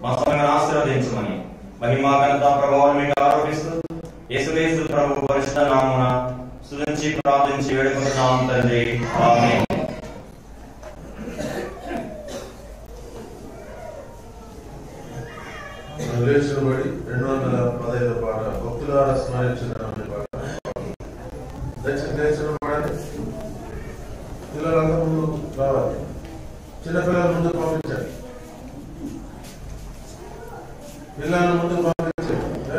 మా సమయాన్ని ఆశీర్వదించమని మహిమా ఘనత ప్రభావం మీకు ఆరోపిస్తూ యేసుక్రీస్తు ప్రభు పరిశుద్ధ నామమున స్తుతించి ప్రార్థించి వేడుకుంటున్నాం తండ్రి. ఆమేన్. లేచినబడి 215 పాట భక్తులారా స్మరించిన పాట. లేచినబడి పిల్లలంతా ముందు రావాలి. చిన్నపిల్లల ముందు పంపించాలి. పిల్లలను ముందు పంపించాలి.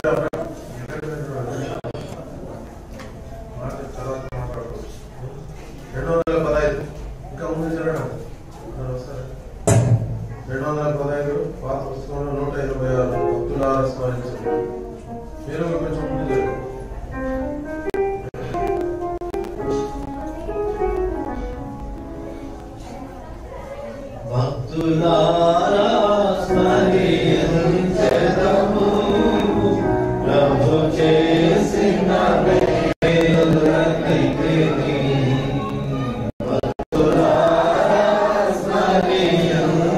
తర్వాత మాట్లాడుకోవచ్చు. 215 ఇంకా ముందు జరగడం 215 పాత పుస్తకంలో 126 భక్తులారా స్మరించండి. మీరు కొంచెం ముందు జరగండి. భక్తులారా స్మరించెదము ప్రభు చేసిన మేలులన్నిటినీ. భక్తులారా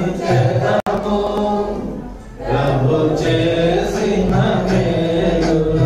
స్మరించెదము ప్రభు చేసిన మేలులన్నిటినీ.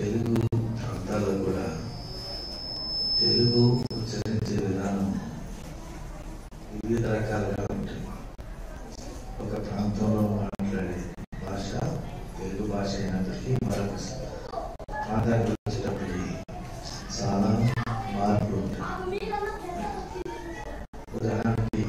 తెలుగు ప్రాంతాల్లో కూడా తెలుగు ఉచ్చరించే విధానం వివిధ రకాలుగా ఉంటుంది. ఒక ప్రాంతంలో మాట్లాడే భాష తెలుగు భాష అయినప్పటికీ మరొక ప్రాంతానికి వచ్చేటప్పటికి చాలా మార్పులు ఉంటాయి. ఉదాహరణకి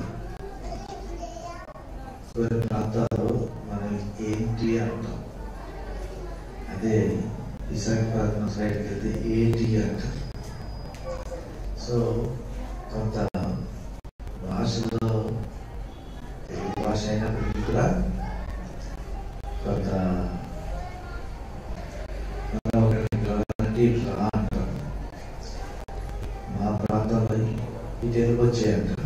కొన్ని ప్రాంతాల్లో మనం ఏంటి అంటాం, అదే విశాఖపట్నం సైడ్కి వెళ్తే ఏంటి అంటారు. సో కొంత భాషలో తెలుగు భాష అయినప్పటికీ కూడా కొంత అంటారు. మా ప్రాంతంలో ఈ తెలుగు వచ్చాయంటారు.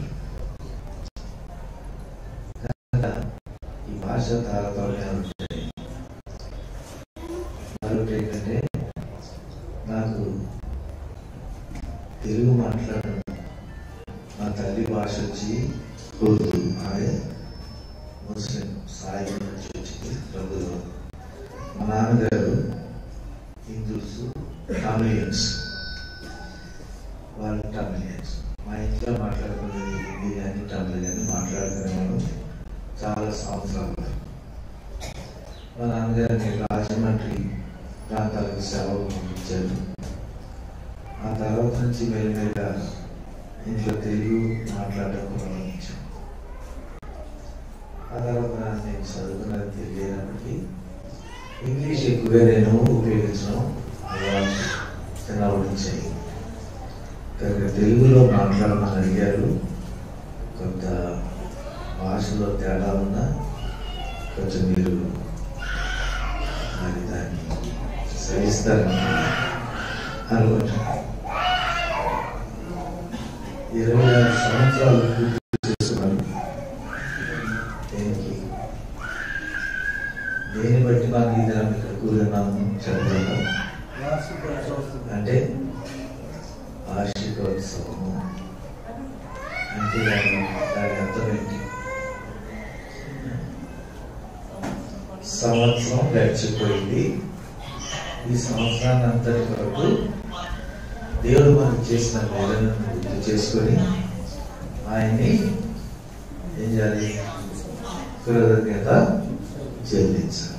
ఈ భాష తారతమ్యాలు ఉంటాయి. మరొకటి ఏంటంటే నాకు తెలుగు మాట్లాడడం మా తల్లి భాష వచ్చి ఉర్దూ, అదే ముస్లిం సాయి నుంచి వచ్చింది ప్రభుత్వ. మా నాన్నగారు హిందూస్, తమిళియన్స్, వాళ్ళు తమిళియన్స్. మా ఇంట్లో మాట్లాడుకునేది హిందీ కానీ తమిళ కానీ మాట్లాడుకునేవాడు చాలా సంవత్సరాలు. మా నాన్నగారిని రాజమండ్రి ప్రాంతాలకు సేవలు పంపించారు. ఆ తర్వాత నుంచి మెల్లిమెల్లిగా ఇంట్లో తెలుగు మాట్లాడడం ప్రారంభించాం. ఆ తర్వాత నేను చదువుకున్నది తెలియనప్పటికీ ఇంగ్లీష్ ఎక్కువగా నేను ఉపయోగించడం అలవాటు చిన్నపడించాయి. కనుక తెలుగులో మాట్లాడమని అడిగారు. కొంత భాషలో తేడా ఉన్నా కొంచెం మీరు మరి దాన్ని సహిస్తారని అనుకుంటున్నాను. 26 సంవత్సరాలు పూర్తి చేసుకున్నాను. దేని బట్టి మాకు ఈ దినం ఇక్కడ కూరున్నాము చెప్పగలము అంటే వార్షికోత్సవము అంటే దాని అర్థం ఏంటి? సంవత్సరం గడిచిపోయింది. ఈ సంవత్సరాన్ని అంతటి వరకు దేవుడు మనకు చేసిన మేలను గుర్తు చేసుకొని ఆయన్ని ఏం చేయాలి? కృతజ్ఞత చెల్లించాలి.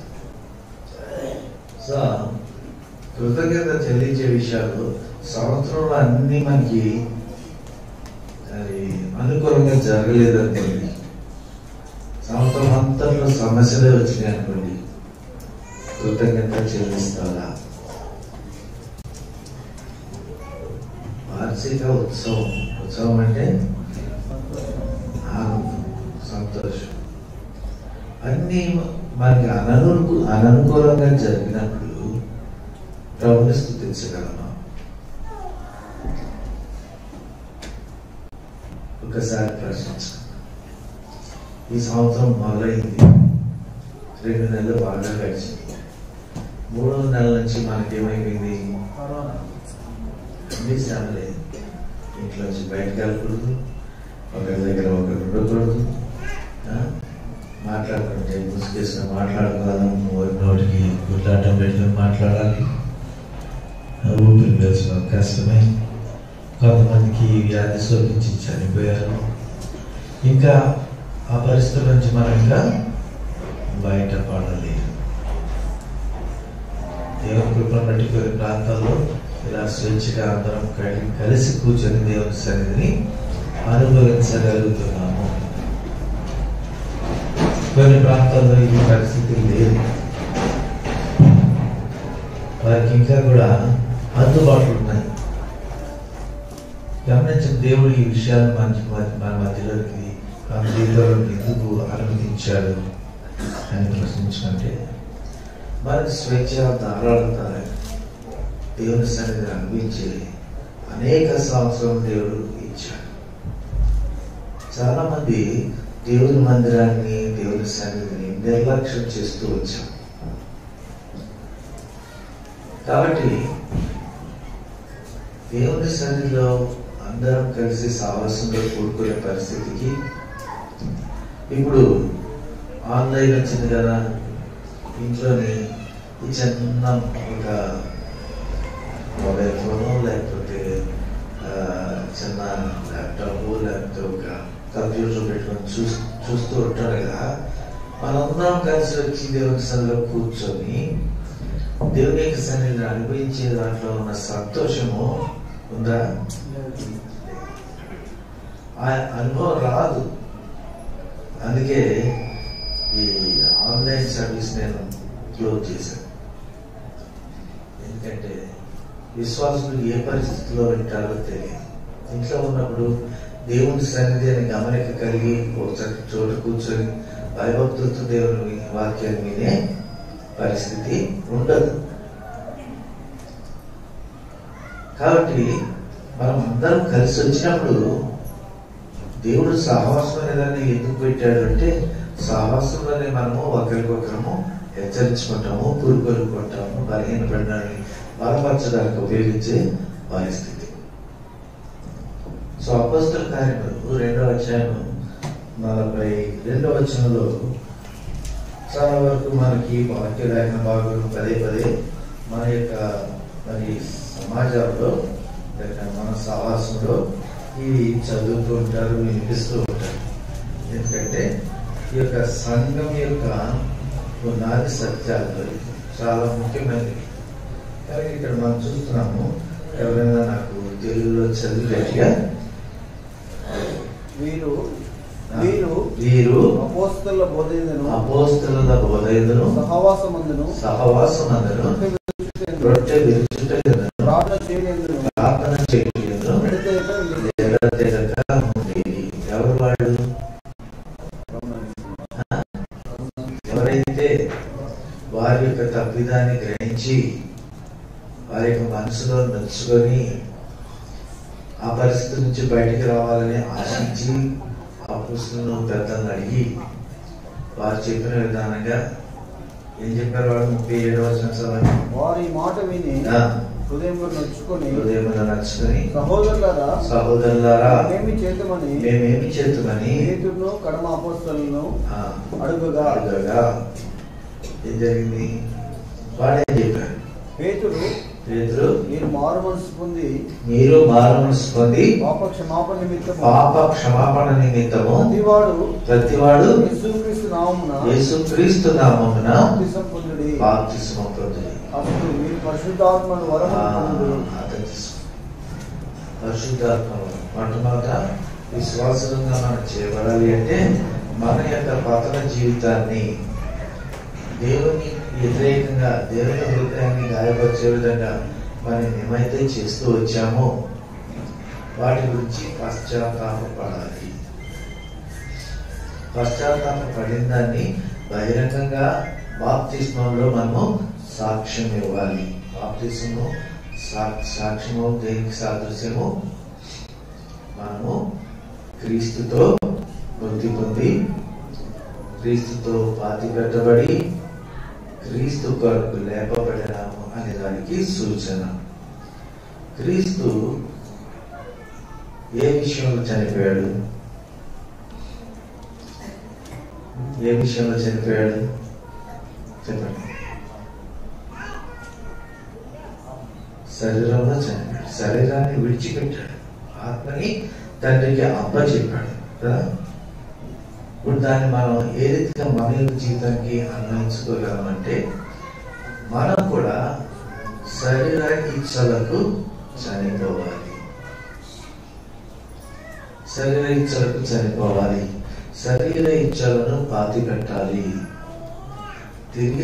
సో కృతజ్ఞత చెల్లించే విషయాలు సంవత్సరంలో అన్ని మనకి అది అనుకూలంగా జరగలేదనుకోండి, సంవత్సరం అంతట్లో సమస్యలే వచ్చినాయి అనుకోండి, కృతజ్ఞత చెల్లిస్తారా? వార్షిక ఉత్సవం అంటే ఆనందం, సంతోషం. అన్నీ మనకి అననుకూలంగా జరిగినప్పుడు ప్రభుని స్తుతించగలమా? ఒకసారి ప్రశ్నించండి. ఈ సంవత్సరం మొదలైంది, 2 నెలలు బాగా గడిచింది. 3వ నెల నుంచి మనకేమైపోయింది? అన్ని శ్రమలే. ఇంట్లో నుంచి బయటకు వెళ్ళకూడదు, ఒకరి దగ్గర ఒకరు ఉండకూడదు, మాట్లాడుకుంటే ముసుగేసిన మాట్లాడుకోవాలి, నోటికి గుడ్లాటం పెట్టుకుని మాట్లాడాలి, ఊపిరి పీల్చడం కష్టమే. కొంతమందికి వ్యాధి సోకించి చనిపోయారు. ఇంకా ఆ పరిస్థితుల నుంచి మనం ఇంకా బయటపడలేదు. దేవుని కృపను బట్టి కొన్ని ప్రాంతాల్లో ఇలా స్వేచ్ఛగా అందరం కలిసి కూర్చొని దేవుని సన్నిధిని అనుభవించగలుగుతున్నాము. కొన్ని ప్రాంతాల్లో ఈ పరిస్థితి లేదు. వారికి ఇంకా కూడా అందుబాటులో ఉన్నాయి. గమనించిన దేవుడు ఈ విషయాలు మన మధ్యలోకి ఎందుకు అనుమతించాడు అని ప్రశ్నించుకుంటే, మనకి స్వేచ్ఛ ధారాళత దేవుని సన్నిధిని అనుభవించి అనేక సంవత్సరం దేవుడు ఇచ్చాడు. చాలా మంది దేవుని మందిరాన్ని, దేవుని సన్నిధిని నిర్లక్ష్యం చేస్తూ వచ్చాం. కాబట్టి దేవుని సన్నిధిలో అందరం కలిసి సావాసంలో కూడుకునే పరిస్థితికి ఇప్పుడు ఆన్లైన్ వచ్చింది కదా. ఇంట్లోని ఈ చిన్న ఒక మొబైల్ ఫోను, లేకపోతే చిన్న ల్యాప్టాప్, లేకపోతే ఒక కంప్యూటర్ పెట్టుకొని చూస్తూ ఉంటారు కదా. మనందరం కలిసి వచ్చి దేవుని సన్నిధిలో కూర్చొని దేవుని యొక్క సన్నిధిని అనుభవించే దాంట్లో ఉన్న సంతోషము ఉందా? ఆ అనుభవం రాదు. అందుకే ఈ ఆన్లైన్ సర్వీస్ నేను క్లోజ్ చేశాను. ఎందుకంటే విశ్వాసులు ఏ పరిస్థితిలో ఉంటారో తెలియదు. ఇంట్లో ఉన్నప్పుడు దేవుని సన్నిధి అని గమనిక కలిగి ఒకసారి చోటు కూర్చొని భయభక్తులతో దేవుని వాక్యాన్ని వినే పరిస్థితి ఉండదు. కాబట్టి మనం అందరం కలిసి వచ్చినప్పుడు దేవుడు సహవాసం అనేదాన్ని ఎందుకు పెట్టాడు అంటే, సహవాసంలోనే మనము ఒకరికొకరము హెచ్చరించుకుంటాము, కూరుకొలుకుంటాము, బలహీనపడడానికి బలపరచడానికి ఉపయోగించే పరిస్థితి. సో అపోస్తల కార్యములు 2వ అధ్యాయం 42వ వచనంలో చాలా వరకు మనకి వాక్య లేఖన భాగం పదే పదే మన యొక్క మరి సమాజంలో లేక మన సహవాసంలో ఇవి చదువుతూ ఉంటారు, వినిపిస్తూ ఉంటారు. ఎందుకంటే ఈ యొక్క సంఘం యొక్క పునాది సత్యాలు చాలా ముఖ్యమైనవి. కానీ ఇక్కడ మనం చూస్తున్నాము, ఎవరైనా నాకు తెలుగులో చదివేట్టుగా వీరు అపోస్తలుల బోధయులను సహవాసమందును రొట్టె విరుచుటయును ప్రార్థన చేయుటయును ఎడతెగక ఉండేది. ఎవరు వాడు? ఎవరైతే వారి యొక్క తప్పిదాన్ని గ్రహించి వారి యొక్క మనసులో నచ్చుకొని ఆ పరిస్థితి నుంచి బయటికి రావాలని ఆశించి అపోస్తలులను పెద్దలను అడిగి వారు చెప్పిన విధానంగా ఏం చెప్పారు? వాడు 37వ వచనం వారి మాట విని హృదయంలో నచ్చుకొని సహోదరులారా మేమేమి చేతుమని పేతురును కడమ అపోస్తలులను అడుగగా ఏం జరిగింది? వాడే చెప్పారు, పేతురు మీరు మారు మనసు పొంది పాప క్షమాపణ నిమిత్తము ప్రతివాడు యేసుక్రీస్తు నామమున బాప్తిస్మము పొందుడి. పరిశుద్ధాత్మను పరిశుద్ధాత్మ మొట్టమొదట విశ్వాసంగా మనం చేయబడాలి అంటే మన యొక్క పతన జీవితాన్ని దేవుని వ్యతిరేకంగా దేవుని హృదయాన్ని గాయపరిచే విధంగా మనం ఏమైతే చేస్తూ వచ్చామో వాటి గురించి పశ్చాత్తాపడాలి. పశ్చాత్తాపడిన దాన్ని బహిరంగంగా బాప్తిస్మంలో మనము సాక్ష్యం ఇవ్వాలి. బాప్తిస్మము సాక్ష్యము దేనికి సాదృశ్యము? మనము క్రీస్తుతో మృతి పొంది క్రీస్తుతో పాతి పెట్టబడి క్రీస్తు కొరకు లేపబడినాము అనే దానికి సూచన. క్రీస్తు ఏ విషయంలో చనిపోయాడు? ఏ విషయంలో చనిపోయాడు చెప్పండి? శరీరంలో చనిపోయాడు. శరీరాన్ని విడిచిపెట్టాడు, ఆత్మని తండ్రికి అప్పచెప్పాడు కదా. ఇప్పుడు దాన్ని మనం ఏ రీతిగా మన యొక్క జీవితానికి అన్వయించుకోగలమంటే, మనం కూడా శరీర ఇచ్చలకు చనిపోవాలి. శరీర ఇచ్చలకు చనిపోవాలి. శరీర ఇచ్చలను పాతి పెట్టాలి. తిరిగి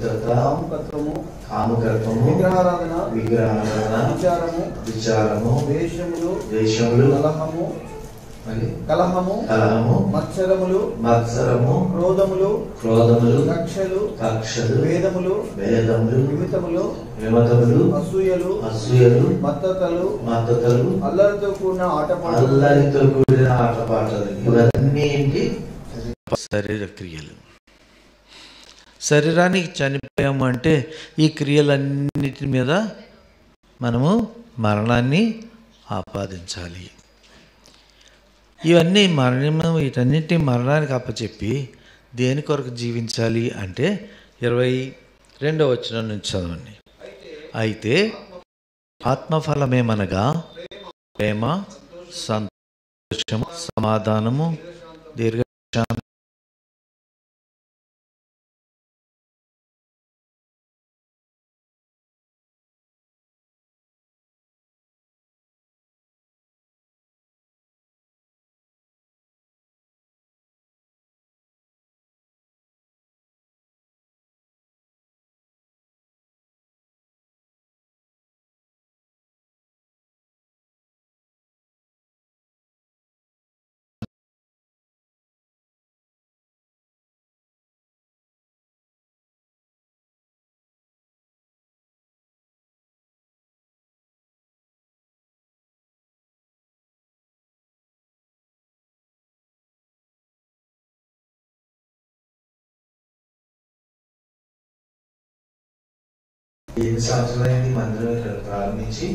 అపవిత్రత, కాముకత్వము, విగ్రహారాధన, విచారము, ద్వేషములు, కలహము, మత్సరములు, క్రోధములు, కక్షలు, వేదములు, విమతములు, అసూయలు, మత్తతలు, అల్లరితో కూడిన ఆటపాటలు. ఇవన్నీ శరీర క్రియలు. శరీరానికి చనిపోయాము అంటే ఈ క్రియలన్నిటి మీద మనము మరణాన్ని ఆపాదించాలి. ఇవన్నీ వీటన్నిటి మరణానికి అప్పచెప్పి దేని కొరకు జీవించాలి అంటే 22వ వచనం నుంచి చదవండి. అయితే ఆత్మఫలమేమనగా ప్రేమ, సంతోషము, సమాధానము, దీర్ఘశాంతి, ఎన్ని సంవత్సరాలైంది మందిరం ఇక్కడ ప్రారంభించి?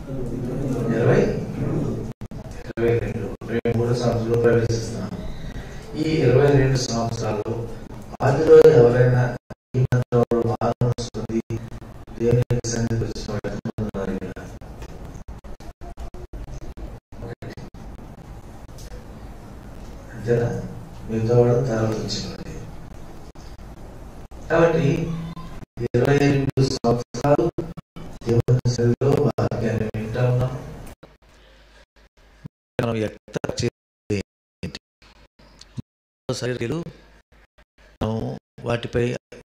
23 సంవత్సరాలు ప్రవేశిస్తున్నాం. ఈ 22 సంవత్సరాలు ఆదిలో ఎవరైనా ఈ మందిరంలో మానవ వస్తుంది దేవుని సన్నిధికి వచ్చిన వాళ్ళు అంతేనా? మిగతా వాళ్ళు తర్వాత వచ్చినది. కాబట్టి 22 సంవత్సరాలు దేవుని సన్నిధిలో వాక్యాన్ని వింటా ఉన్నాం. శరీరాలు వాటిపై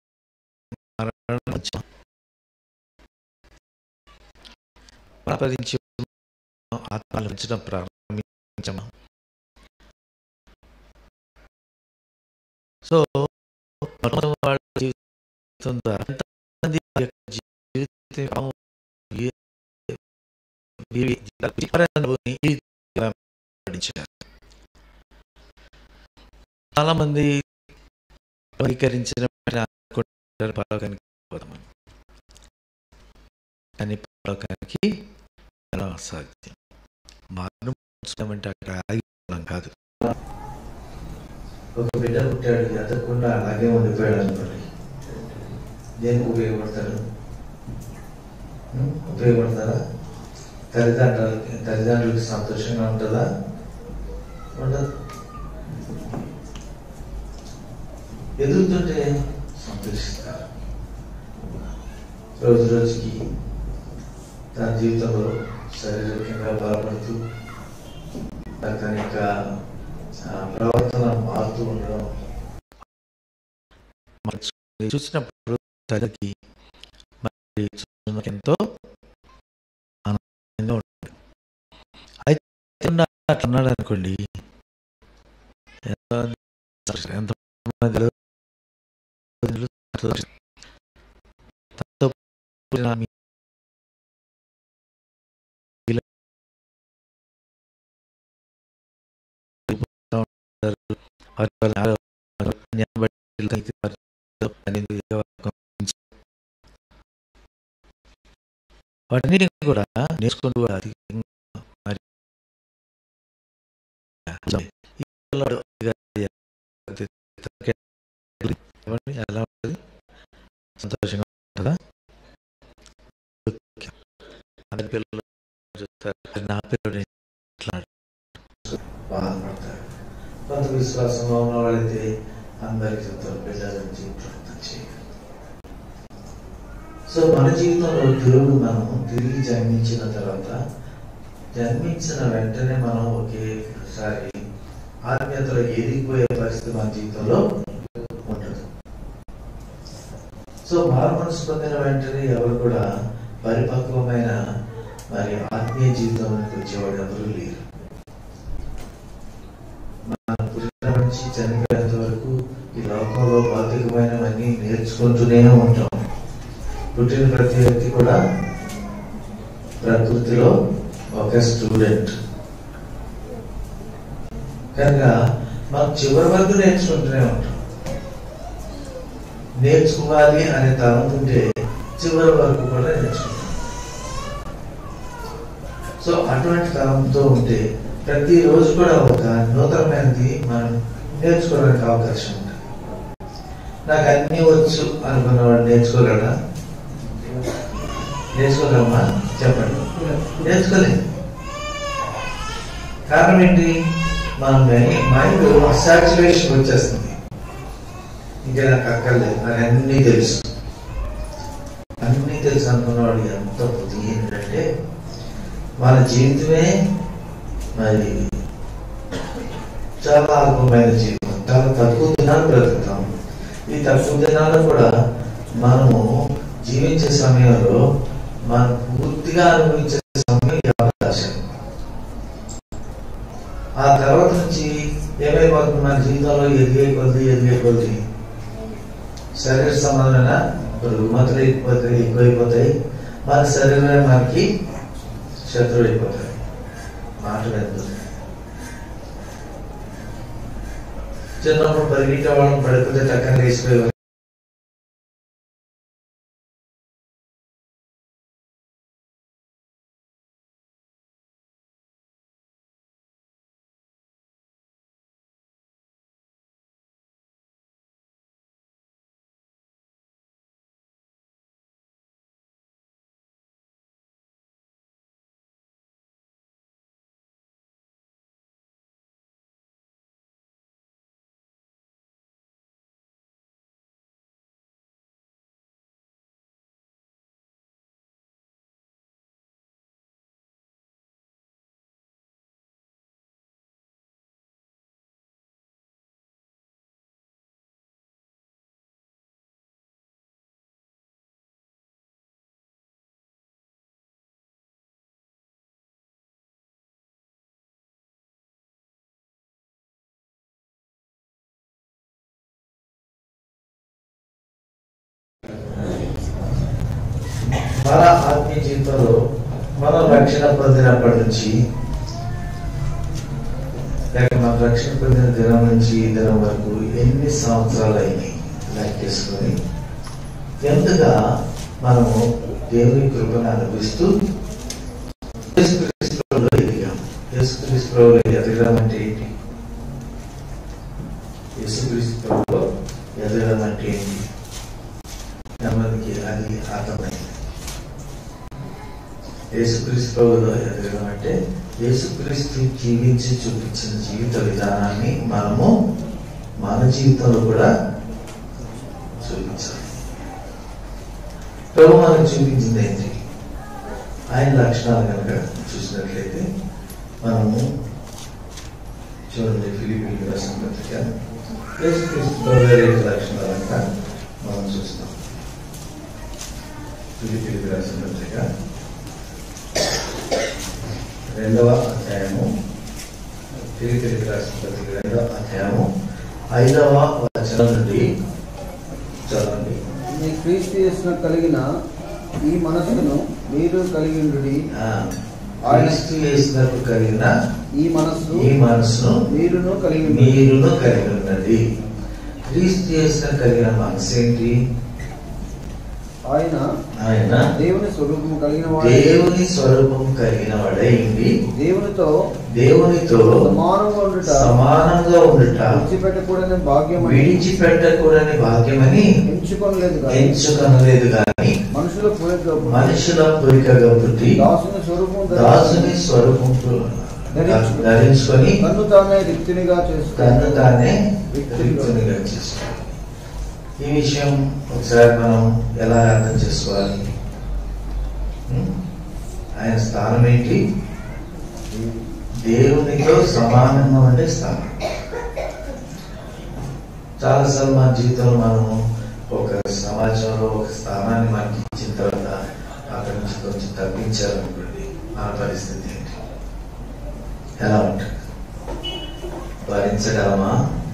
ఆత్మలు పెంచడం ప్రారంభించాము. సో వాళ్ళ జీవితం ద్వారా చాలా మంది అంగీకరించిన పరలోకానికి పోతామని, కానీ పరలోకానికి ఎలా అసాధ్యం. మారుమంటే అక్కడ ఆగిపోవడం కాదు. ఒక బిడ్డ పుట్టాడు, ఎదగకుండా అలాగే ఉండిపోయాడు అనుకోండి, దేనికి ఉపయోగపడతాడు? ఉపయోగపడతారా? తల్లిదండ్రులకి సంతోషంగా ఉంటుందా? ఉండదు. ఎదుగుతుంటే సంతోషిస్తారు. రోజు రోజుకి తన జీవితంలో శారీరకంగా బలపడుతూ తన యొక్క ప్రవర్తన మారుతూ ఉండడం చూసినప్పుడు తల్లికి ఎంతో ఆనందంగా ఉంటుంది. అయితే అట్లన్నాడు అనుకోండి, ఎంత వాటిని కూడా నేర్చుకుంటూ ఎలా ఉంటుంది? సంతోషంగా ఉంటుందా? అందరి పిల్లలు చూస్తారు, నా పిల్లలు బాధపడతారు. కొంత విశ్వాసంలో ఉన్న వాళ్ళైతే అందరికి చెప్తారు, పిల్లలని ప్రార్థన చేయాలి. సో మన జీవితంలో దేవుడు మనం తిరిగి జన్మించిన తర్వాత, జన్మించిన వెంటనే మనం ఒకేసారి ఆత్మీయతలో ఎదిగిపోయే పరిస్థితి మన జీవితంలో ఉంటుంది. సో మారు మనసు పొందిన వెంటనే ఎవరు కూడా పరిపక్వమైన మరి ఆత్మీయ జీవితంలోకి వచ్చేవాడు ఎవరు లేరు. మన పుట్టిన నుంచి చనిపోయేంత వరకు ఈ లోకంలో భౌతికమైనవన్నీ నేర్చుకుంటూనే ఉంటాం. పుట్టిన ప్రతి వ్యక్తి కూడా ప్రకృతిలో ఒక స్టూడెంట్ కనుక మనం చివరి వరకు నేర్చుకుంటూనే ఉంటాం. నేర్చుకోవాలి అనే తలంతుంటే చివరి వరకు కూడా నేర్చుకుంటాం. సో అటువంటి తలంతో ఉంటే ప్రతిరోజు కూడా ఒక నూతనమైనది మనం నేర్చుకోవడానికి అవకాశం ఉంటుంది. నాకు అన్నీ వచ్చు అనుకున్నవాడు నేర్చుకోగలరా? నేర్చుకోగలమా? చెప్పండి. నేర్చుకోలేదు. కారణం ఏంటి? మన మైండ్ సాచురేషన్ వచ్చేస్తుంది. ఇంకా నాకు అక్కర్లేదు, నాకు అన్నీ తెలుసు. అన్నీ తెలుసు అనుకున్నవాడు ఎంత బుద్ధి ఏంటంటే మన జీవితమే మరి చాలా అల్పమైన జీవితం, చాలా తక్కువ దినాలు బ్రతుకుతాం. ఈ తక్కువ దినాలు కూడా మనము జీవించే సమయంలో మనం పూర్తిగా అనుభవించే సమయం ఈ అవకాశం. ఆ తర్వాత నుంచి ఏమైపోతుంది? మన జీవితంలో ఎదిగే కొద్ది శరీర సంబంధమైన రుగ్మతలు ఎక్కువైపోతాయి. మన శరీరమే మనకి శత్రువు అయిపోతాయి. మాట వెళ్తుంది. చిన్నప్పుడు పరిగెట్టే వాళ్ళని పడిపోతే చక్కగా వేసిపోయేవారు. మన ఆత్మీయ జీవితంలో మనం రక్షణ పొందినప్పటి నుంచి లేక మన రక్షణ పొందిన దినం నుంచి ఈ దినం వరకు ఎన్ని సంవత్సరాలు అయినాయి లెక్కేసుకొని ఎంతగా మనము దేవుని కృపను అనుభవిస్తూ యేసుక్రీస్తులో ఎదిగాం. యేసుక్రీస్తులో ఎదగడం అంటే ఏంటి? యేసుక్రీస్తులో ఎదగడం అంటే ఏంటి? మనకి అది అర్థమైంది. యేసుక్రీస్తులో ఎదగడం అంటే యేసుక్రీస్తు జీవించి చూపించిన జీవిత విధానాన్ని మనము మన జీవితంలో కూడా చూపించాలి. ప్రభు మనకు చూపించింది ఏంటి? ఆయన లక్షణాలు కనుక చూసినట్లయితే మనము చూడండి, ఫిలిప్పీయులకు రాసిన పత్రిక యేసుక్రీస్తులో వేరే లక్షణాలంతా మనం చూస్తాం. ఫిలిప్పీయులకు రాసిన పత్రిక 2వ అధ్యాయము, ఫిలిప్పీయులకు రాసిన పత్రిక 2వ అధ్యాయము 5వ వచనం నుండి చదవండి. మీ క్రీస్తు యేసున కలిగిన ఈ మనస్సును మీరు కలిగి ఉండుడి. క్రీస్తు యేసునకు కలిగిన ఈ మనస్సును మీరును కలిగి ఉండండి. క్రీస్తు యేసునకు కలిగిన మనసు ఏంటి? ఆయన దేవుని స్వరూపం కలిగిన వాడై ఉండి దేవునితో సమానంగా ఉండుట విడిచిపెట్టకూడని భాగ్యమని ఎంచుకొనలేదు గాని మనుషుల పోలికగా పుట్టి దాసుని స్వరూపం ధరించుకొని తన్ను తానే రిక్తునిగా చేసుకుని ఈ విషయం ఒకసారి మనం ఎలా అర్థం చేసుకోవాలి? ఆయన స్థానం ఏంటి? దేవునితో సమానంగా ఉండే స్థానం. చాలాసార్లు మన జీవితంలో మనము ఒక సమాజంలో ఒక స్థానాన్ని మనకి ఇచ్చిన తర్వాత అక్కడి నుంచి కొంచెం తప్పించాలనుకోండి, మన పరిస్థితి ఏంటి, ఎలా ఉంటుంది? భరించగలమా?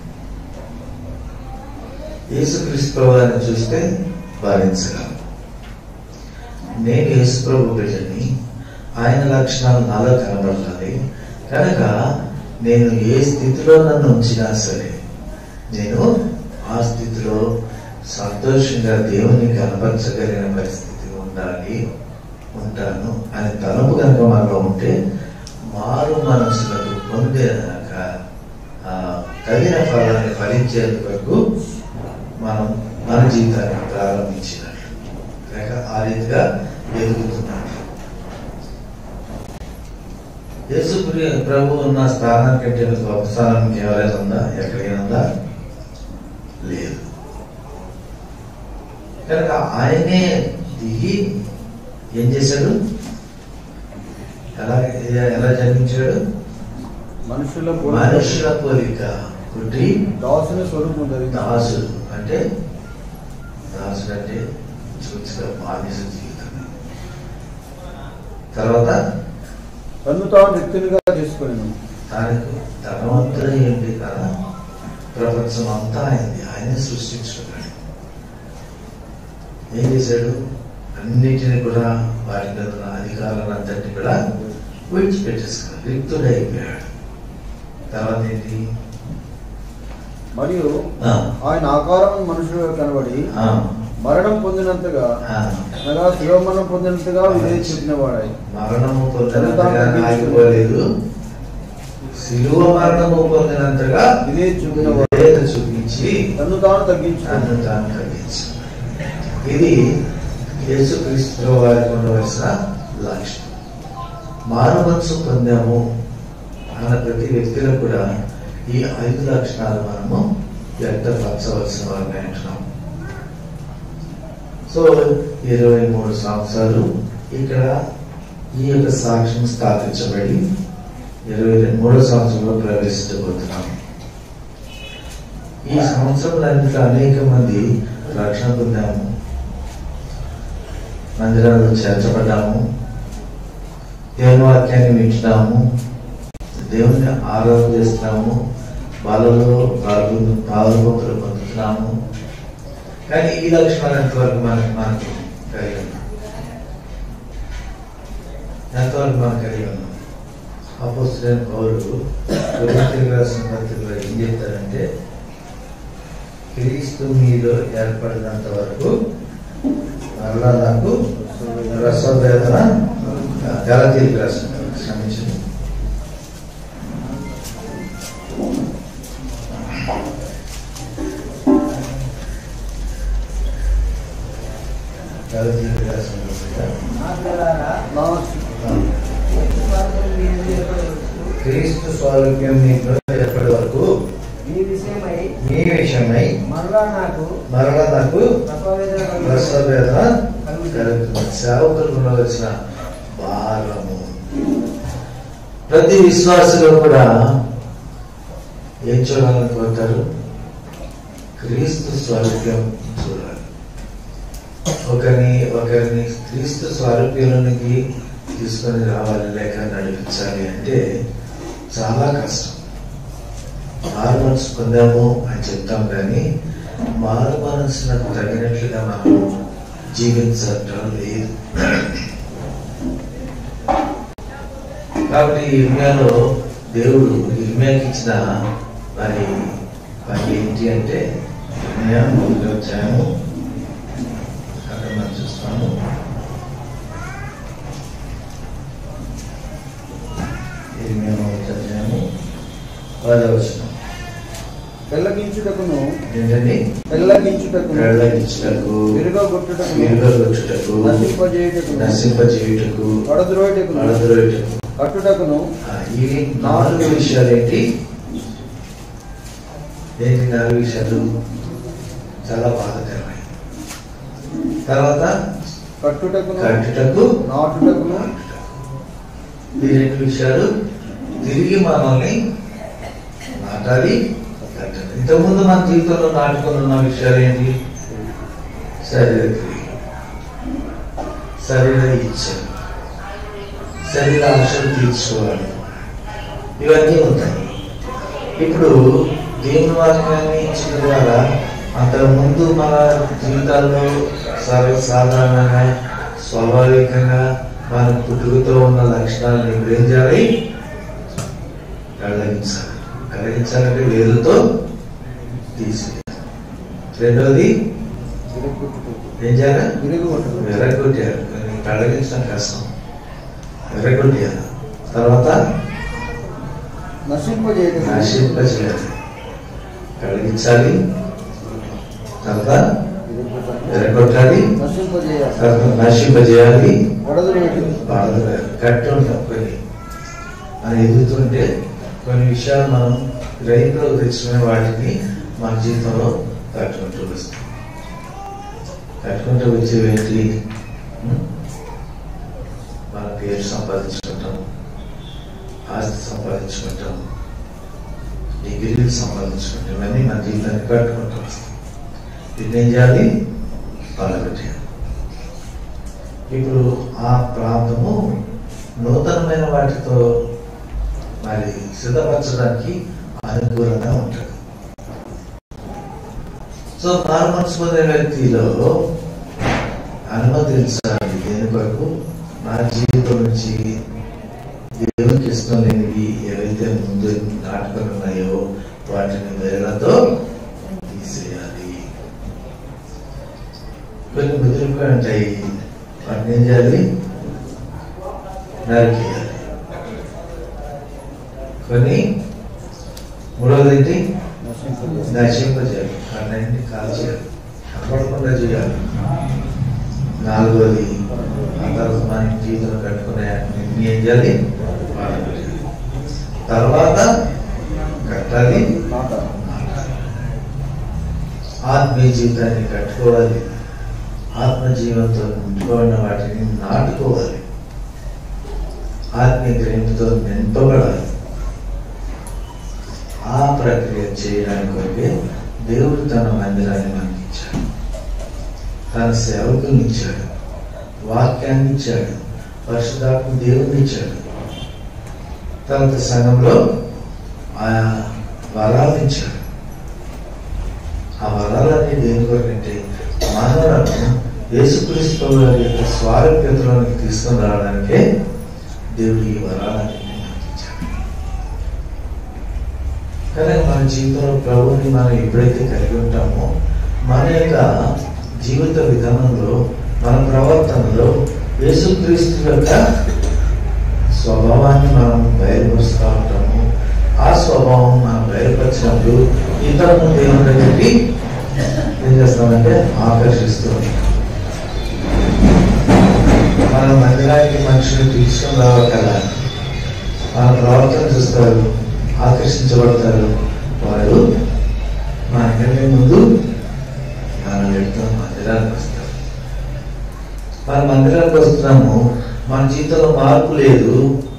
యేసుక్రీస్తు ప్రభువుని చూస్తే భరించగలం. నేను యేసు ప్రభు బిడ్డని, ఆయన లక్షణాలు నాలో కనబడాలి కనుక నేను ఏ స్థితిలో నన్ను ఉంచినా సరే నేను ఆ స్థితిలో సంతోషంగా దేవుని కనపరచగలిగిన పరిస్థితి ఉంటాను అని తలపు కనుక మనలో ఉంటే మారు మనసులకు పొందేదాక తగిన ఫలాన్ని ఫలించేంత వరకు మనం మన జీవితాన్ని ప్రారంభించినట్లు లేక ఆ రీతిగా ఎదుగుతున్నట్లు. యేసు ప్రభు ఉన్న స్థానం కంటే గొప్ప స్థానం ఎవరైనా ఉందా? ఎక్కడైనా ఉందా? లేదు. కనుక ఆయనే దిగి ఏం చేశాడు? ఎలా జన్మించాడు? మనుషుల పోలిక పుట్టి దాసుని స్వరూపం ధరించి. దాసుడు అంటే చూసిగా బానిస జీవితం. తర్వాత తను తాను వ్యక్తులుగా చేసుకుని తనకు ధనవంతుడు ఏంటి కదా, ప్రపంచం అంతా అయింది, ఆయనే సృష్టించుకున్నాడు. ఏం చేశాడు? అన్నిటిని కూడా వాటి మీద ఉన్న అధికారాలను అంతటిని కూడా విడిచిపెట్టేసుకున్నాడు, రిక్తుడైపోయాడు. తర్వాత ఏంటి? మరియు ఆయన ఆకారం మనుషులుగా కనబడి మరణం పొందినంతగా అనగా శిరోమరణం పొందినంతగా విధేయ చూపినవాడు. మరణము పొందినంతగా ఆగిపోలేదు, శిలువ మరణము పొందినంతగా విధేయత చూపించి తను తాను తగ్గించు. ఇది యేసుక్రీస్తు వారికి ఉండవలసిన లక్ష్యం. మారు మనసు పొందాము అన్న ప్రతి వ్యక్తిలో కూడా ఈ 5 లక్షణాలు మనము వ్యక్తపరచవలసిన వారిని అంటున్నాం. సో 23 సంవత్సరాలు ఇక్కడ ఈ యొక్క సాక్ష్యం స్థాపించబడి 23వ సంవత్సరంలో ప్రవేశించబోతున్నాం. ఈ సంవత్సరంలో అనేక మంది రక్షణ పొందాము, మందిరాల్లో చేర్చబడ్డాము, దేవుని వాక్యాన్ని వింటున్నాము, దేవుని ఆరాధన చేస్తున్నాము, బాలలో పాల్గొంపులు పొందుతున్నాము. కానీ ఈ లక్షణాలు ఎంతవరకు మనకు కలిగి ఉన్నాం? ఎంతవరకు మనం కలిగి ఉన్నాం? అపోస్తలుడైన పౌలు కొరింథీయులకు రాసిన పత్రికలో ఏం చెప్తారంటే, క్రీస్తు మీలో ఏర్పడినంత వరకు మరలా నాకు రసవేదన. గలతీయులకు రాసిన క్షమించండి, గలతీయులకు రాసిన క్రీస్తు స్వారూప్యం మీలో ఏర్పడే వరకు మీ విషయమై మరలా నాకు రసవేదన కలుగుతుంది. సేవకులకు ఉండవలసిన భారము. ప్రతి విశ్వాసలో కూడా ఏం చూడాలని కోరుతారు? క్రీస్తు స్వారూప్యం చూడాలి. ఒకరిని క్రీస్తు స్వారూప్యంలోనికి తీసుకొని రావాలి లేక నడిపించాలి అంటే చాలా కష్టం. మారు మనసు పొందాము అని చెప్తాం, కానీ మారు మనసులకు తగినట్లుగా మనం జీవించటం లేదు. కాబట్టి ఇర్మియాలో దేవుడు ఇర్మియాకి ఇచ్చిన మరి పని ఏంటి అంటే, ఇర్మియా 3వ అధ్యాయము అక్కడ మనం చూస్తాము. ఇర్మియా 3వ అధ్యాయము 10వ వచనం. పెళ్ళగించుటకును ఏంటండి? పెళ్ళగించుటకు విరుగగొట్టుటకు నశింపజేయుటకు కట్టుటకును. ఇవి 4 విషయాలు. ఏంటి 4 విషయాలు? చాలా బాధాకరమైన. తర్వాత కట్టుటకు నాటుటకును. ఈ 2 విషయాలు తిరిగి మనల్ని నాటాలి, కట్టాలి. ఇంతకుముందు మన జీవితంలో నాటుకొని ఉన్న విషయాలు ఏంటి? శరీర క్రియ, శరీర ఇచ్చ, శరీర ఆశలు తీర్చుకోవాలి, ఇవన్నీ ఉంటాయి. ఇప్పుడు దేవుని వాక్యాన్ని ఇచ్చిన ద్వారా అంతకుముందు మన జీవితాల్లో సర్వసాధారణంగా స్వాభావికంగా మన పుట్టుకతో ఉన్న లక్షణాలను ఇప్పుడు ఏం చేయాలి? కలిగించాలి. కలిగించాలంటే వేరుతో తీసేయాలి. రెండోది ఏం చేయాలి? విరగొట్టాలి. కలిగించడం కష్టం, విరగొట్టాలి. తర్వాత నశింపజేయాలి. కలిగించాలి, తర్వాత విరగొట్టాలి, నశింపజేయాలి. కట్టి ఉంటాం కొన్ని మనం ఎదుగుతుంటే కొన్ని విషయాలు మనం గ్రహింపులోకి తెచ్చుకునే వాటిని మన జీవితంలో కట్టుకుంటూ వస్తాం. కట్టుకుంటూ వచ్చేవేంటి? మన పేరు సంపాదించుకుంటాం, ఆస్తి సంపాదించుకుంటాం, డిగ్రీలు సంపాదించుకుంటాం. ఇవన్నీ మన జీవితాన్ని కట్టుకుంటూ వస్తాం. వీటిని ఏం చేయాలి? పాల్గొట్టాలి. ఇప్పుడు ఆ ప్రాంతము నూతనమైన వాటితో మరి సిద్ధపరచడానికి అనుకూలంగా ఉంటుంది. సో మారుమనసు పొందిన వ్యక్తిలో అనుమతించాలి. దేని కొరకు? నా జీవితం నుంచి దేవునికి ఇష్టం లేనివి ఏవైతే ముందు నాటకాలు ఉన్నాయో వాటిని వేలతో తీసేయాలి. కొన్ని బుద్ధిగా ఉంటాయి, వాటిని ఏం చేయాలి? నరికేయాలి. కొన్ని మూడవది నశింపజేయాలి. అన్నింటినీ కాల్చేయాలి, కనపడకుండా చేయాలి. నాలుగోది ఆ తర్వాత మన జీవితం కట్టుకునే ఏం చేయాలి? తర్వాత కట్టాలి, ఆత్మీయ జీవితాన్ని కట్టుకోవాలి, ఆత్మ జీవంతో నింపుకున్న వాటిని నాటుకోవాలి, ఆత్మీయ గ్రహింపుతో నింపబడాలి. ఆ ప్రక్రియ చేయడానికి కొరకే దేవుడు తన మందిరాన్ని మనకి ఇచ్చాడు, తన సేవకుని ఇచ్చాడు, వాక్యాన్ని ఇచ్చాడు, పరిశుద్ధాత్మ దేవుని ఇచ్చాడు. తర్వాత సంఘంలో ఆ వరాలను ఇచ్చాడు. ఆ వరాలన్నీ దేని కొరకంటే మానవులను యేసుక్రీస్తు వారి యొక్క స్వారూప్యతలోనికి తీసుకొని రావడానికే దేవుడు ఈ వరాలన్నీ ఇచ్చాడు. కానీ మన జీవితంలో ప్రభువుని మనం ఎప్పుడైతే కలిగి ఉంటామో మన యొక్క జీవిత విధానంలో, మన ప్రవర్తనలో యేసుక్రీస్తు యొక్క స్వభావాన్ని మనం బయలుపరుస్తూ ఉంటాము. ఆ స్వభావం మనం బయలుపరిచినప్పుడు ఇతరులను దేవుని దగ్గరికి ఏం చేస్తామంటే ఆకర్షిస్తూ ఉంటాం. మన మందిరానికి మనుషులు తీసుకుని రావాలి కదా, మన ప్రవర్తన చూస్తారు, ఆకర్షించబడతారు. వారు మనకంటే ముందు మన వ్యక్తం మందిరానికి వస్తారు. మన మందిరానికి వస్తున్నాము, మన జీవితంలో మార్పు లేదు,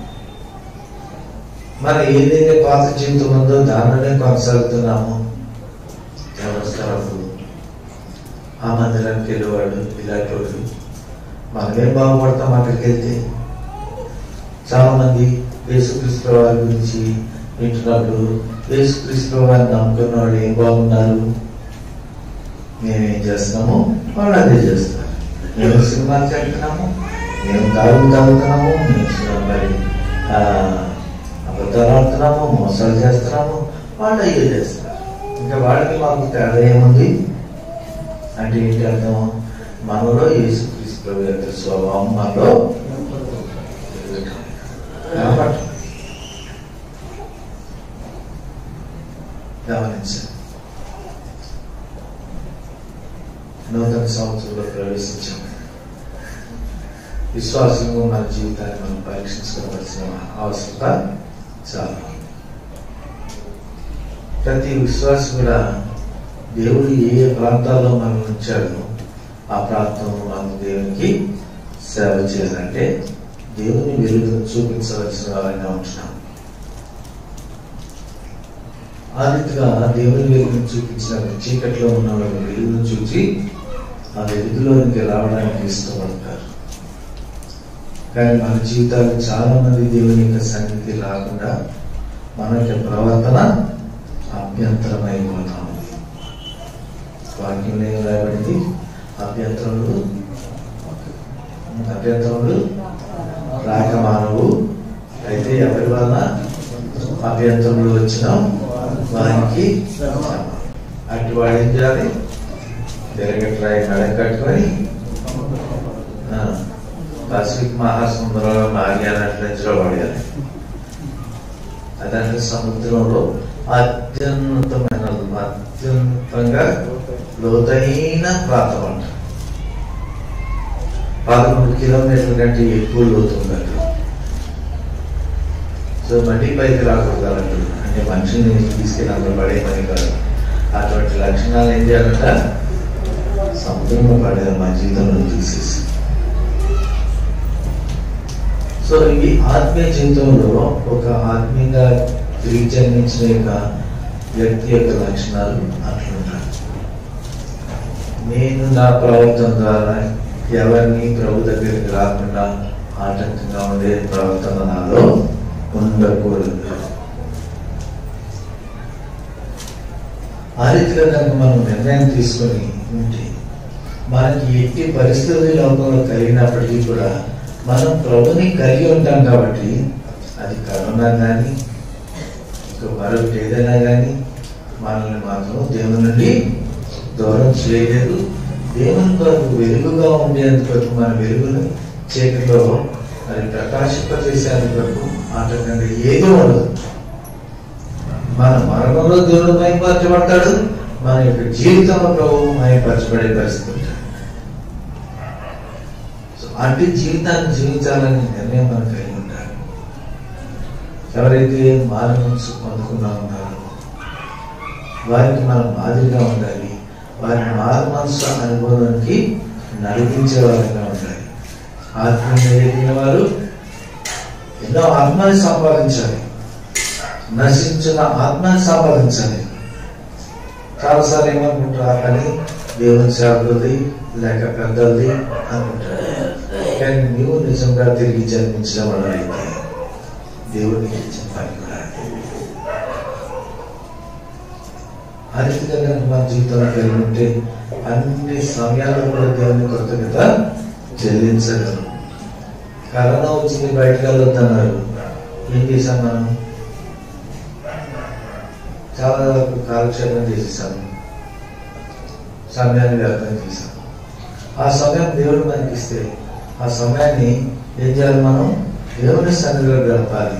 మన ఏదైతే పాత జీవితం ఉందో దానిలోనే కొనసాగుతున్నాము. ఎవరు ఆ మందిరానికి వెళ్ళేవాడు ఇలాంటి వాడు, మనమేం బాగుపడతాం అక్కడికి వెళ్తే? చాలా మంది యేసుక్రీస్తు వారి గురించి వింటున్నప్పుడు యేసుక్రీస్తు వారిని నమ్ముకున్న వాళ్ళు ఏం బాగున్నారు, మేమేం చేస్తున్నాము వాళ్ళు అదే చేస్తారు. మేము సినిమాకి వెళ్తున్నాము, మేము తాగుతున్నాము, మేము మరి అబద్ధాలు ఆడుతున్నాము, మోసాలు చేస్తున్నాము, వాళ్ళు అయ్యే చేస్తారు. ఇంకా వాళ్ళకి మాకు తేడా ఏముంది అంటే ఏంటి అర్థం? మనలో యేసుక్రీస్తు యొక్క స్వభావం మనలో గమనించండి. నూతన సంవత్సరంలో ప్రవేశించాము. విశ్వాసంగా మన జీవితాన్ని మనం పరీక్షించుకోవాల్సిన అవసరత చాలా. ప్రతి విశ్వాసం కూడా దేవుడు ఏ ప్రాంతాల్లో మనం ఉంచాడో ఆ ప్రాంతంలో మనం దేవునికి సేవ చేయాలంటే దేవుని వెలుగును చూపించవలసిన వారిగా ఉంటున్నాం. ఆ రీతిగా దేవుని వెలుగును చూపించిన చీకట్లో ఉన్న వెలుగును చూసి ఆ వెలుగులోనికి రావడానికి ఇష్టపడతారు. కానీ మన జీవితాలు చాలా మంది దేవుని యొక్క సన్నిధికి రాకుండా మన యొక్క ప్రవర్తన అభ్యంతరం అయిపోతా ఉంది. వాక్యంలో ఏం రాయబడింది? అభ్యంతరములు రాక మానవు. అయితే ఎవరి వలన అభ్యంతరములు వచ్చినా వారికి అటు వాడు ఏం చేయాలి? తిరగట్రాయి నడకట్టుకొని పసిఫిక్ మహాసముద్రంలో మారియానట్లో పడేయాలి. అదంటే సముద్రంలో అత్యంతంగా లోతైన ప్రాంతం అంట. 11 కిలోమీటర్ల కంటే ఎక్కువ లోతు ఉందంట. సో మళ్ళీ పైకి రాకూడదు అంటారు. అంటే మనుషుల్ని తీసుకెళ్ళి అందులో పడే పని కాదు. అటువంటి లక్షణాలు ఏం చేయాలంట? సముద్రంలో పడేది మా జీవితంలో తీసేసి. సో ఇవి ఆత్మీయ జీవితంలో ఒక ఆత్మీయంగా తిరిగి జన్మించిన యొక్క వ్యక్తి యొక్క లక్షణాలు అట్లుంటాయి. నేను నా ప్రవర్తన ద్వారా ఎవరిని ప్రభు దగ్గరికి రాకుండా ఆటంకంగా ఉండే ప్రవర్తన నాలో ఉండకూడదు. ఆ రీతిలో కనుక మనం నిర్ణయం తీసుకొని ఉంటే మనకి ఎట్టి పరిస్థితులు లోకంలో కలిగినప్పటికీ కూడా మనం ప్రభుని కలిగి ఉంటాం. కాబట్టి అది కరోనా కానీ మరొకటి ఏదైనా కానీ మనల్ని మాత్రం దేవుని నుండి దూరం చేయలేదు. దేవుని కొరకు వెలుగుగా ఉండేందుకు మన వెలుగుని చీకటిలో అది ప్రకాశింపజేసేందుకు ఆటంకంగా ఏదో ఉండదు. మన మరణంలో దేవుడు మహిమపరచబడతాడు, మన యొక్క జీవితంలో ప్రభువు మహిమపరచబడే పరిస్థితి ఉంటాడు. సో అటు జీవితాన్ని జీవించాలని నిర్ణయం మనం కలిగి ఉంటారు. ఎవరైతే మారు మనసు పొందుకున్నా ఉన్నారో వారికి మనం మాదిరిగా ఉండాలి. వారిని మారు మనసు అనుభవానికి నడిపించే వారిగా ఉండాలి. ఆత్మీయంగా ఎదిగిన వారు ఎన్నో ఆత్మని సంపాదించాలి, నశించిన ఆత్మని సంపాదించాలి. చాలాసార్లు ఏమనుకుంటారు? ఆ పని దేవుని సేవకులది లేక పెద్దలది అనుకుంటారు. కానీ నువ్వు నిజంగా తిరిగి జన్మించిన వాడైతే దేవుడికి ఇచ్చిన పని కూడా ఆ రీతిగా కనుక మన జీవితంలో కలిగి ఉంటే అన్ని సమయాల్లో కూడా దేవుని కృతజ్ఞత చెల్లించగలం. కరోనా వచ్చింది, బయటకు వెళ్ళొద్దన్నారు. ఏం చేశాం? మనం చాలా వరకు కాలక్షేపం చేసేసాము, సమయాన్ని వ్యర్థం చేశాం. ఆ సమయం దేవుడు మనకి ఇస్తే ఆ సమయాన్ని ఏం చేయాలి? మనం దేవుని సన్నిధిలో గడపాలి.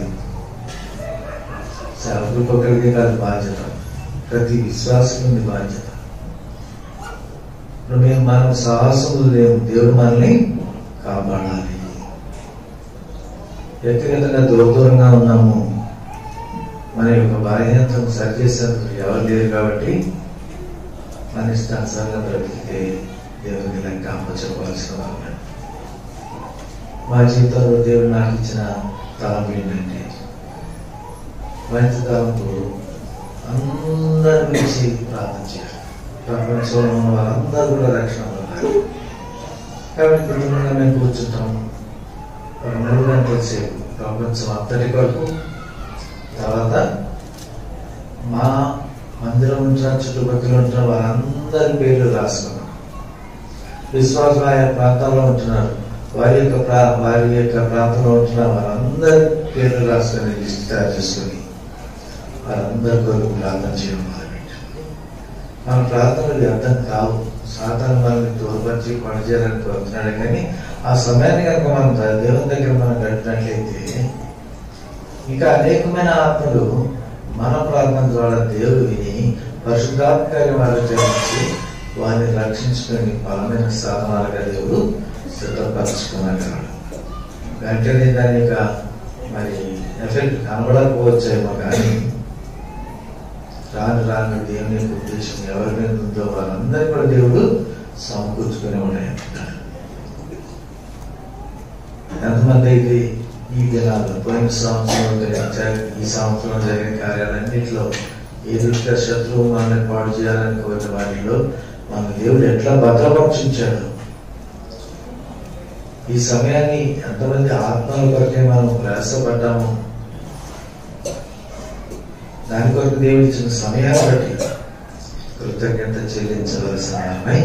సేవకులకు ఒకరికి కాదు బాధ్యత, ప్రతి విశ్వాసం ఉంది బాధ్యత. ఇప్పుడు మనం సాహసములు లేవు, దేవుడు మనల్ని కాపాడాలి. వ్యక్తిగతంగా దూరంగా ఉన్నాము, మన యొక్క బలహీనతను సరిచేసేందుకు ఎవరు లేరు. కాబట్టి మన ఇష్టానుసారంగా బ్రతికితే దేవుడికి లెక్క అప్పచెప్పాల్సిన వాళ్ళు. మా జీవితంలో దేవుడు నాకు ఇచ్చిన తలంపు ఏంటంటే మంచి తలంపు అందరి గురించి ప్రార్థన చేయాలి. ప్రపంచంలో ఉన్న వాళ్ళందరూ కూడా రక్షణ పొందాలి. కాబట్టి కుటుంబంగా మేము కూర్చుంటాము 3 గంటల సేపు ప్రపంచం అంతటి కొరకు. తర్వాత మా మందిరం ఉంటున్న చుట్టుపక్కల ఉంటున్న వారందరి పేర్లు రాసుకున్నాం. విశ్వాసులు ఆయా ప్రాంతాల్లో ఉంటున్నారు, వారి యొక్క ప్రాంతంలో ఉంటున్న వారందరి పేర్లు రాసుకొని లిస్ట్ తయారు చేసుకొని వారందరి కొరకు ప్రార్థన చేయడం మొదలుపెట్టాం. మన ప్రార్థనలు వ్యర్థం కావు. సాతాను మనల్ని దూరపరిచి పనిచేయాలని కోరుతున్నాడు. కానీ ఆ సమయాన్ని కనుక మనం దేవుని దగ్గర మనం గడిపినట్లయితే ఇంకా అనేకమైన ఆత్మలు మన ప్రార్థన ద్వారా దేవుడు విని పరిశుద్ధాత్మకార్యం ఆలోచించి వారిని రక్షించుకొని బలమైన సాధనాలుగా దేవుడు సిద్ధపరచుకున్నాడు. వెంటనే దాని యొక్క మరి ఎఫెక్ట్ కనబడకపోవచ్చేమో, కానీ రాను దేవుని యొక్క ఉద్దేశం ఎవరి మీద ఉందో వాళ్ళందరూ కూడా దేవుడు సమకూర్చుకునే ఉన్నాయంటున్నాడు. ఎంతమంది అయితే ఈ దినాల్లో పోయిన సంవత్సరం ఈ సంవత్సరం జరిగిన కార్యాలన్నింటిలో ఏ దుష్ట శత్రువు మనల్ని పాడు చేయాలని కోరిన వాటిలో మన దేవుడు ఎట్లా భద్రపరచుంచాడు. ఈ సమయాన్ని ఎంతమంది ఆత్మల కొరకే మనం ప్రయాసపడ్డాము. దాని కొరకు దేవుడు ఇచ్చిన సమయాన్ని బట్టి కృతజ్ఞత చెల్లించవలసిన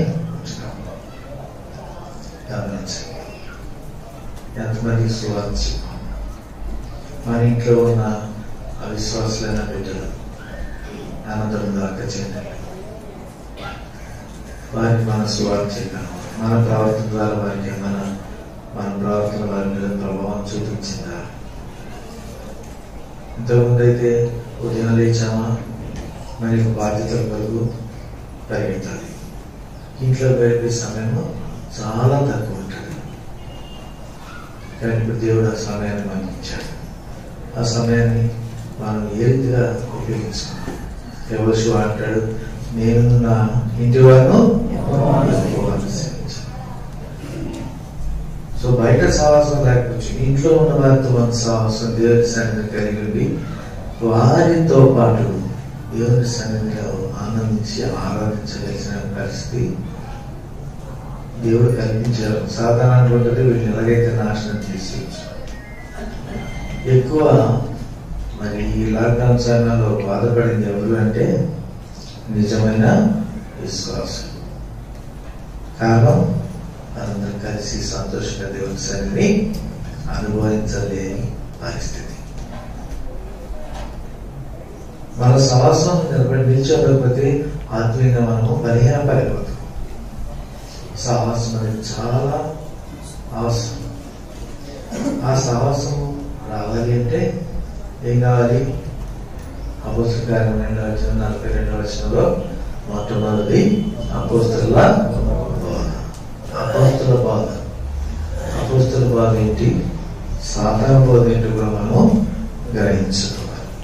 గమనించండి. ఎంతమంది సువార్త మన ఇంట్లో ఉన్న అవిశ్వాసులైన బిడ్డలు, అనంతరం అక్క చెందాలి, వారికి మన సువార్త చేయగలం. మన ప్రవర్తన ద్వారా వారికి మన ప్రవర్తన వారి మీద ప్రభావం చూపించిందా? ఇంతకుముందు అయితే ఉదయం లేచామా మరి బాధ్యతల వరకు పరిగెత్తాలి. ఇంట్లో గడిపే సమయం చాలా తక్కువ ఉంటుంది. కానీ ఇప్పుడు దేవుడు ఆ సమయాన్ని మనకి ఇచ్చాడు. ఆ సమయాన్ని మనం ఏ రీతిగా ఉపయోగించుకున్నాం. యెహోషువ అంటాడు, నేను నా ఇంటి వారిను సో బయట సాహసం లేకపోవచ్చు, ఇంట్లో ఉన్న వారితో మన సాహసం దేవుని సన్నిధిని కలిగి ఉండి వారితో పాటు దేవుని సన్నిధిలో ఆనందించి ఆరాధించగలిసిన పరిస్థితి దేవుడు కల్పించారు. సాధారణ ఉంటుంది వీళ్ళని ఎలాగైతే నాశనం చేసేయచ్చు. ఎక్కువ మరి ఈ లాక్డౌన్ సమయంలో బాధపడింది ఎవరు అంటే నిజమైన విశ్వాసం. కారణం అందరూ కలిసి సంతోషంగా దేవుని సన్నిధిని అనుభవించలేని పరిస్థితి. మన సాహసం నిలబడి నిల్చోకపోతే ఆత్మీయంగా మనము బలహీనపడిపోతాం. సాహసం అనేది చాలా అవసరం. ఆ సాహసం రావాలి అంటే ఏం కావాలి? అపోస్తల కార్యం 2:42 వచనంలో మొట్టమొదటి అపోస్తల బోధ. అపోస్తల బోధ, అపోస్తల బోధ ఏంటి, సాతాను బోధ ఏంటి కూడా మనము గ్రహించుకోవాలి.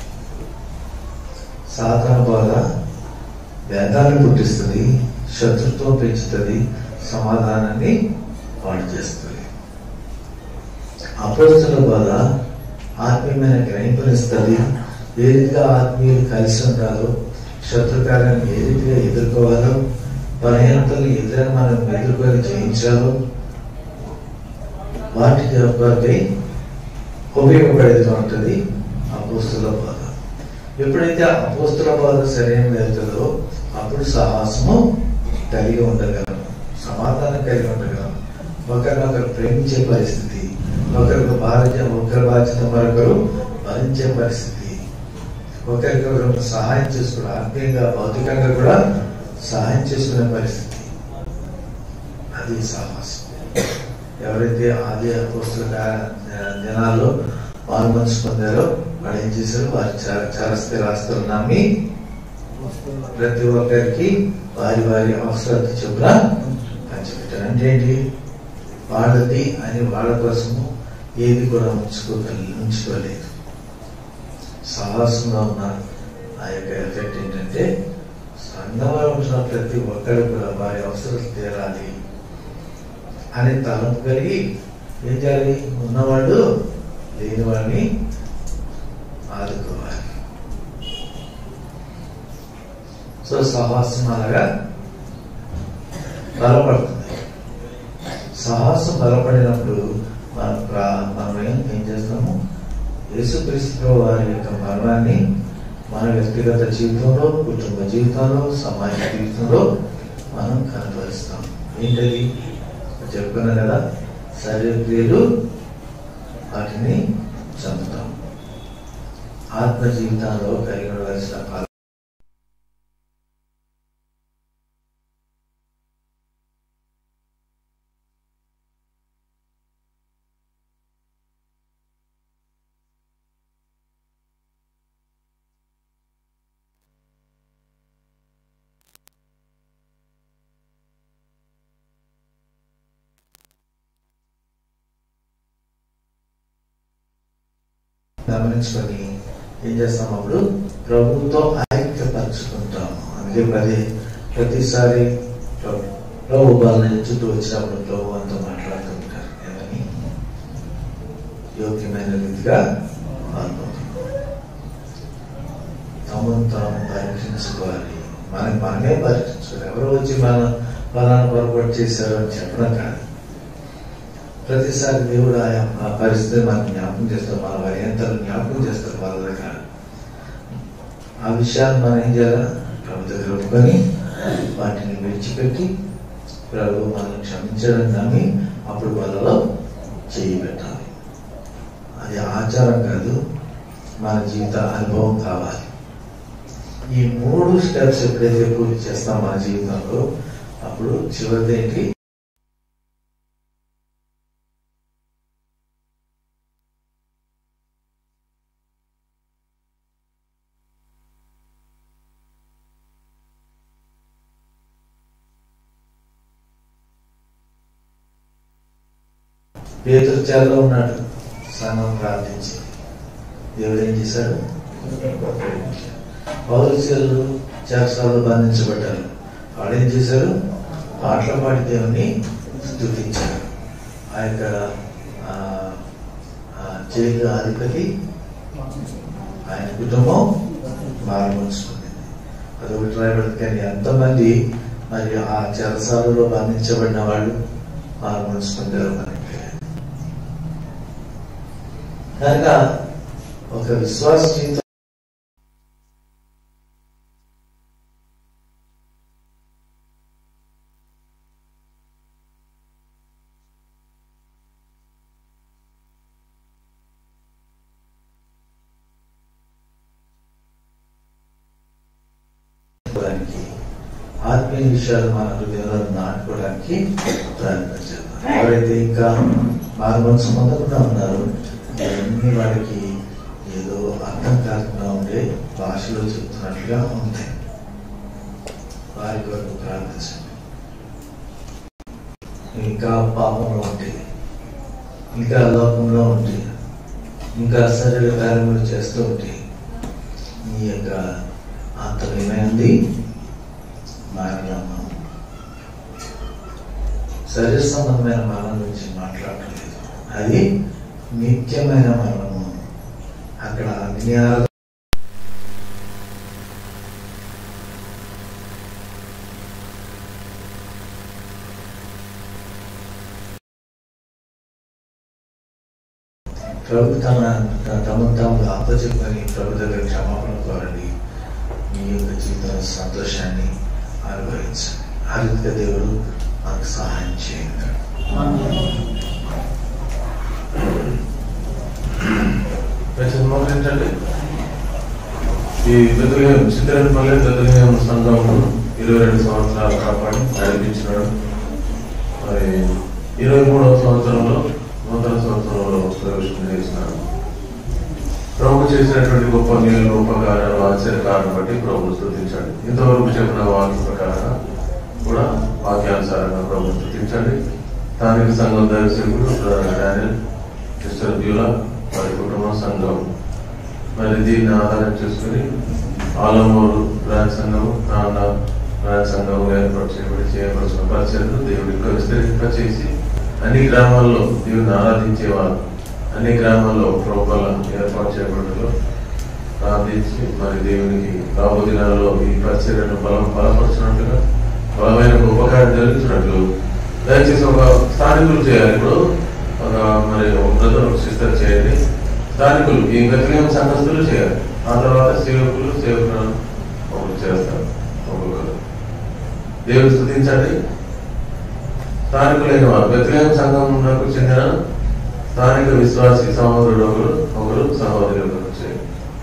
సాతాను బోధ భేదాన్ని పుట్టిస్తుంది, శత్రుత్వం పెంచుతుంది, సమాధానాన్ని పాడు చేస్తుంది. అపోస్తల బోధ ఆత్మీయమైన గ్రహింపునిస్తుంది. ఏ రీతిగా ఆత్మీయులు కలిసి ఉంటారో, శత్రుకార్యాన్ని ఏ రీతిగా ఎదుర్కోవాలో, బలహీనతలు ఎదురైన మనం ఎదుర్కొని జయించాలో వాటికి కొరకై ఉపయోగపడేది ఉంటుంది అపోస్తల బోధ. ఎప్పుడైతే అపోస్తల బోధ సరైన వెళ్తుందో అప్పుడు సాహసము కలిగి ఉండగలం, సమాధానం కలిగి ఉండగలం, ఒకరినొకరు ప్రేమించే పరిస్థితి, ఒకరికి ఒకరి బాధ్యత మరొకరు భరించే పరిస్థితి, ఒకరికొకరు సహాయం చేసుకునే, ఆత్మీయంగా భౌతికంగా కూడా సహాయం చేసుకునే పరిస్థితి. అది సాహసం. ఎవరైతే ఆది అపోస్తల దినాల్లో వారు మనసు పొందారో వాళ్ళు ఏం చేశారు? వారి చరస్థిరాస్తులు నమ్మి ప్రతి ఒక్కరికి వారి వారి అవసరాలు చొప్పున పంచిపెట్టారు. అంటే ఏంటి? వాళ్ళది అని వాళ్ళ కోసము ఏది కూడా ఉంచుకోలేదు. సాహసంగా ఉన్న ఆ యొక్క ఎఫెక్ట్ ఏంటంటే సంఘంలో ఉంటున్న ప్రతి ఒక్కరు కూడా వారి అవసరాలు తీరాలి అనే తలంపు కలిగి ఏం చేయాలి? ఉన్నవాళ్ళు లేని వాడిని ఆదుకోవాలి. సో సాహసం అలాగా బలపడుతుంది. సాహసం బలపడినప్పుడు మనం ఏం చేస్తాము? యేసుక్రీస్తు వారి యొక్క మరణాన్ని మన వ్యక్తిగత జీవితంలో, కుటుంబ జీవితంలో, సమాజ జీవితంలో మనం కనపరుస్తాం. ఏంటది? చెప్పుకున్నాం కదా, శరీర క్రియలు వాటిని చంపుతాం. ఆత్మ జీవితంలో కలిగి ఉండవలసిన పాత్ర గమనించుకొని ఏం చేస్తాం? అప్పుడు ప్రభుత్వంతో ఐక్యపరచుకుంటాము. అందుకే ప్రతిసారి ప్రభు వాళ్ళని చుట్టూ వచ్చినప్పుడు ప్రభు అంతా మాట్లాడుతుంటారు. ఏమని? యోగ్యమైన రీతిగా తమను తాము పరీక్షించుకోవాలి, మనమే పరీక్షించుకోవాలి. ఎవరో వచ్చి పలానా పొరపాటు చేశారు అని చెప్పడం కాదు. ప్రతిసారి దేవుడు ఆ పరిస్థితి మనకు జ్ఞాపకం చేస్తారు, మన వార్యంతలు జ్ఞాపకం చేస్తారు వాళ్ళ దగ్గర. ఆ విషయాన్ని మనం ఏం చేయాలా? ప్రభు దగ్గర ఒప్పుకొని వాటిని విడిచిపెట్టి ప్రభు మనం క్షమించడం నమ్మి అప్పుడు వాళ్ళలో చేయి పెట్టాలి. అది ఆచారం కాదు, మన జీవిత అనుభవం కావాలి. ఈ 3 స్టెప్స్ ఎప్పుడైతే పూర్తి చేస్తాం మన జీవితంలో, అప్పుడు చివరిదేంటి? పేతురు చెరలో ఉన్నాడు, సంఘం ప్రార్థించి దేవుడు ఏం చేశాడు? పౌలు శీలలు చెరసాలలో బంధించబడ్డారు. వాళ్ళు ఏం చేశారు? పాటలు పాడి దేవుని స్తుతించారు. ఆ యొక్క జైలు అధిపతి ఆయన కుటుంబం మారుమోచుకుంది. అదొకటి రాయబడింది. కానీ ఎంతమంది మరి ఆ చెరసాలలో బంధించబడిన వాళ్ళు మారుమోచుకుంటారు మనకి. కనుక ఒక విశ్వాస జీవితం ఆత్మీయ విషయాలు మన హృదయంలో నాటుకోవడానికి ప్రయత్నం చేద్దాం. ఎవరైతే ఇంకా మారుమనసు పొందకుండా ఉన్నారు, ఇవన్నీ వాడికి ఏదో అర్థం కాకుండా ఉండే భాషలో చెప్తున్నట్లుగా ఉంది. వారి కొరకు ప్రార్థించండి. ఇంకా పాపంలో ఉంటే, ఇంకా లోకంలో ఉంటే, ఇంకా శరీర కార్యములు చేస్తూ ఉంటే, నీ యొక్క అంతం ఏమైంది? మరణం. శరీర సంబంధమైన మరణం గురించి మాట్లాడటం లేదు, అది నిత్యమైన మరణము. అక్కడ ప్రభు తమను తాము అప్పచెప్పుకొని ప్రభు దగ్గర క్షమాపణ కోరండి. మీ యొక్క జీవిత సంతోషాన్ని అనుభవించండి. ఆ రీతిగా దేవుడు మనకు సహాయం చేయండి. ఏంటంటే ఈ చిత్రపల్లి పెద్దగా సంఘం 22 సంవత్సరాలు కాపాడి నడిపించినాడు. మరి 23వ సంవత్సరంలో నూతన సంవత్సరంలో ప్రవేశం చేసినాడు. ప్రభు చేసినటువంటి గొప్ప మేలు, ఉపకారాలు, ఆశ్చర్యకాలను బట్టి ప్రభు స్తుతించండి. ఇంతవరకు చెప్పిన వాక్య ప్రకారంగా కూడా వాక్యానుసారంగా ప్రభు స్తుతించండి. స్థానిక సంఘం దైవసేవకుడు డానియల్, సిస్టర్ బ్యూలా, వారి కుటుంబ సంఘం మరి దీన్ని ఆధారం చేసుకుని ఆలమూరు బ్రాంచ్ సంఘము, తాండా బ్రాంచ్ సంఘము ఏర్పాటు చేయవలసిన పరిచయను దేవుడు ఇంకా విస్తరింపచేసి అన్ని గ్రామాల్లో దేవుని ఆరాధించేవారు అన్ని గ్రామాల్లో ప్రోపల ఏర్పాటు చేయబడటంలో ప్రార్థించి మరి దేవునికి రాబో దినాల్లో ఈ పరిచర్యను బలపరచినట్లుగా బలమైన ఉపకారం జరిగించినట్లు దయచేసి ఒక స్థానికులు చేయాలి. ఇప్పుడు ఒక మరి బ్రదర్ సిస్టర్ చేయండి. స్థానికులు ఈ గతిలేని సంఘస్థులు చేయాలి. ఆ తర్వాత సేవకులు సేవకులను ఒకరు చేస్తారు. ఒక్కొక్కరు దేవుని స్తుతించండి. స్థానికులైన వారు గతిలేని సంఘంకు చెందిన స్థానిక విశ్వాసి సహోదరుడు ఒకరు సహోదరి ఒకరు చేయండి.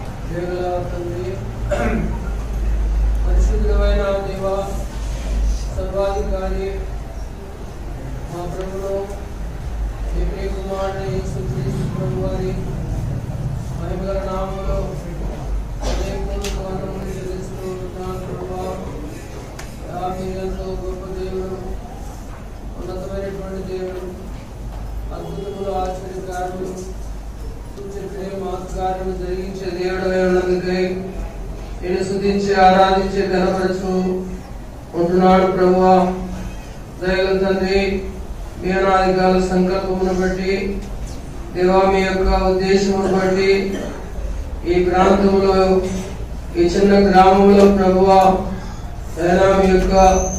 పరిశుద్ధమైన దేవ సర్వాధికారి మా ప్రభులో మీ ప్రియ కుమారుని యేసుక్రీస్తు ప్రభు వారి మహిమగల నామములో వందనములు చెల్లిస్తూ ఉంటున్నాను. ప్రభువా, మీరెంతో గొప్ప దేవుడు, ఉన్నతమైనటువంటి దేవుడు, అద్భుతములు, ఆశ్చర్యకారులు, సూచక్రియ మహత్కార్యములు జరిగించే దేవుడై ఉన్నందుకై నేను స్తుతించి ఆరాధించే ఘనపరచు ఉంటున్నాడు. ప్రభువా, దయగల తండ్రి, మీ అనాదికాల సంకల్పమును బట్టి దేవా, మీ యొక్క ఉద్దేశమును బట్టి ఈ ప్రాంతంలో ఈ చిన్న గ్రామంలో ప్రభువా అయినా మీ యొక్క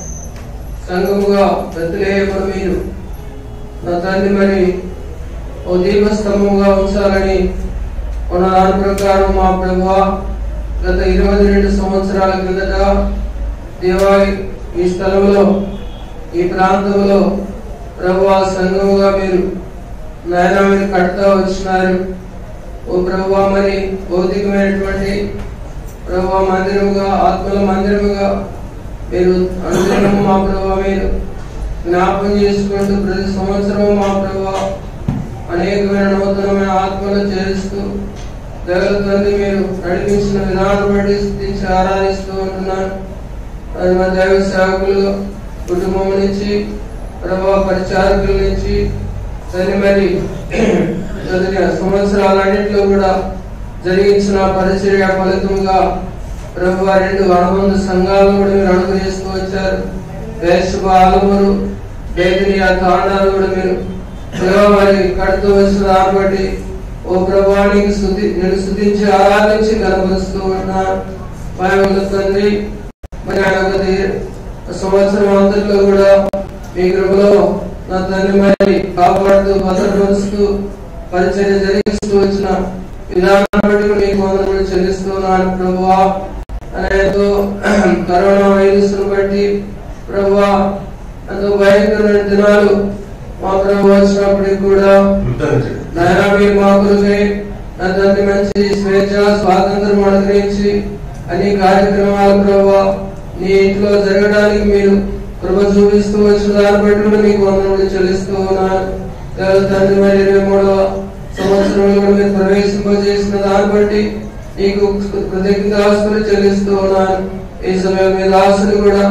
సంఘముగా బెత్లెహేమును మీరు నా తండ్రి మరి ఓ దీపస్తంభముగా ఉంచాలని మన దాని ప్రకారం మా ప్రభువా గత 22 సంవత్సరాల కిందట దేవా ఈ స్థలంలో ఈ ప్రాంతంలో ప్రభువా సంఘముగా మీరు నాయన మీరు కడతా వచ్చినారు. ఓ ప్రభువా మరి భౌతికమైనటువంటి ప్రభువా మందిరముగా ఆత్మల మందిరముగా మీరు అనుదినము మా ప్రభువా మీరు జ్ఞాపకం చేసుకుంటూ ప్రతి సంవత్సరం మా ప్రభువా అనేకమైన నూతనమైన ఆత్మలు చేరుస్తూ దగల తండ్రి మీరు నడిపించిన విధానం బట్టి స్తుతించి ఆరాధిస్తూ ఉంటున్నాను. అది మా దైవ సేవకులు కుటుంబం నుంచి ప్రభావ పరిచారకుల నుంచి దాన్ని మరి చదివిన సంవత్సరాలన్నింటిలో కూడా జరిగించిన పరిచర్య ఫలితంగా ప్రభు 2 అనుబంధ సంఘాలను కూడా మీరు అనుగ్రహిస్తూ వచ్చారు. వేషభ ఆలమూరు బేదరియా తాండాలు కూడా మీరు మరి కడుతూ వచ్చిన దాన్ని బట్టి ఓ ప్రభువానికి నేను స్తుతించి ఆరాధించి కనపరుస్తూ ఉన్నాను. బైబిల్ తండ్రి మరి ఆయన సంవత్సరం అంతట్లో కూడా మీ కృపలో నా తండ్రి మరి కాపాడుతూ భద్రపరుస్తూ పరిచర్య జరిగిస్తూ వచ్చిన విధానం బట్టి మీకు వందనములు చెల్లిస్తున్నాను ప్రభువా. అనేతో కరోనా వైరస్ ను బట్టి ప్రభువా ఎంతో భయంకరమైన దినాలు మా ప్రభు వచ్చినప్పటికి కూడా నాయనా మీరు మా కొరకై నా తండ్రి మంచి స్వేచ్ఛ స్వాతంత్రం అనుగ్రహించి అన్ని కార్యక్రమాలు ప్రభువా నీ ఇంట్లో జరగడానికి మీరు కృప చూపిస్తూ వచ్చిన దాన్ని బట్టి మీకు వందనములు చెల్లిస్తూ ఉన్నాను. తండ్రి మరి 23వ సంవత్సరంలో మీరు ప్రవేశింపజేసిన దాన్ని బట్టి నీకు కృతజ్ఞతాస్తులు చెల్లిస్తూ ఉన్నాను. ఈ సమయం మీద ఆశలు కూడా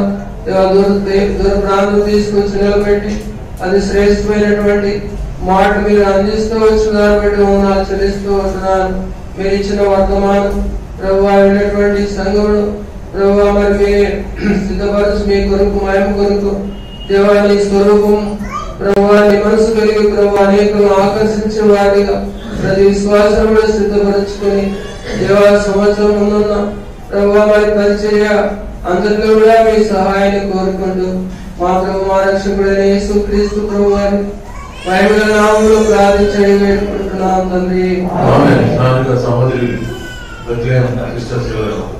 దూర ప్రాంతం తీసుకొచ్చి నిలబెట్టి అది శ్రేష్టమైనటువంటి మాట మీరు అందిస్తూ వచ్చిన దాన్ని బట్టి వందనాలు చెల్లిస్తూ ఉంటున్నాను. మీరు ఇచ్చిన వర్తమానం ప్రభువా అయినటువంటి సంఘమును ప్రభువా మరి మీరే సిద్ధపరచు మీ కొరకు మహిమ కొరకు దేవాని స్వరూపం ప్రభువా నీ మనసు కలిగి ప్రభువా అనేకులను ఆకర్షించే వారిగా ప్రతి విశ్వాసం కూడా సిద్ధపరచుకొని దేవా సంవత్సరం ముందున్న ప్రభువా మరి పరిచర్య అందరిలో కూడా మీ సహాయాన్ని కోరుకుంటూ మా ప్రభు మా రక్షకుడైన యేసుక్రీస్తు ప్రభువారి బైబిల్ నామములో ప్రార్థించండి వేడుకుంటున్నాం తండ్రి. ఆమేన్. సహోదరి బెత్లెహేం సిస్టర్స్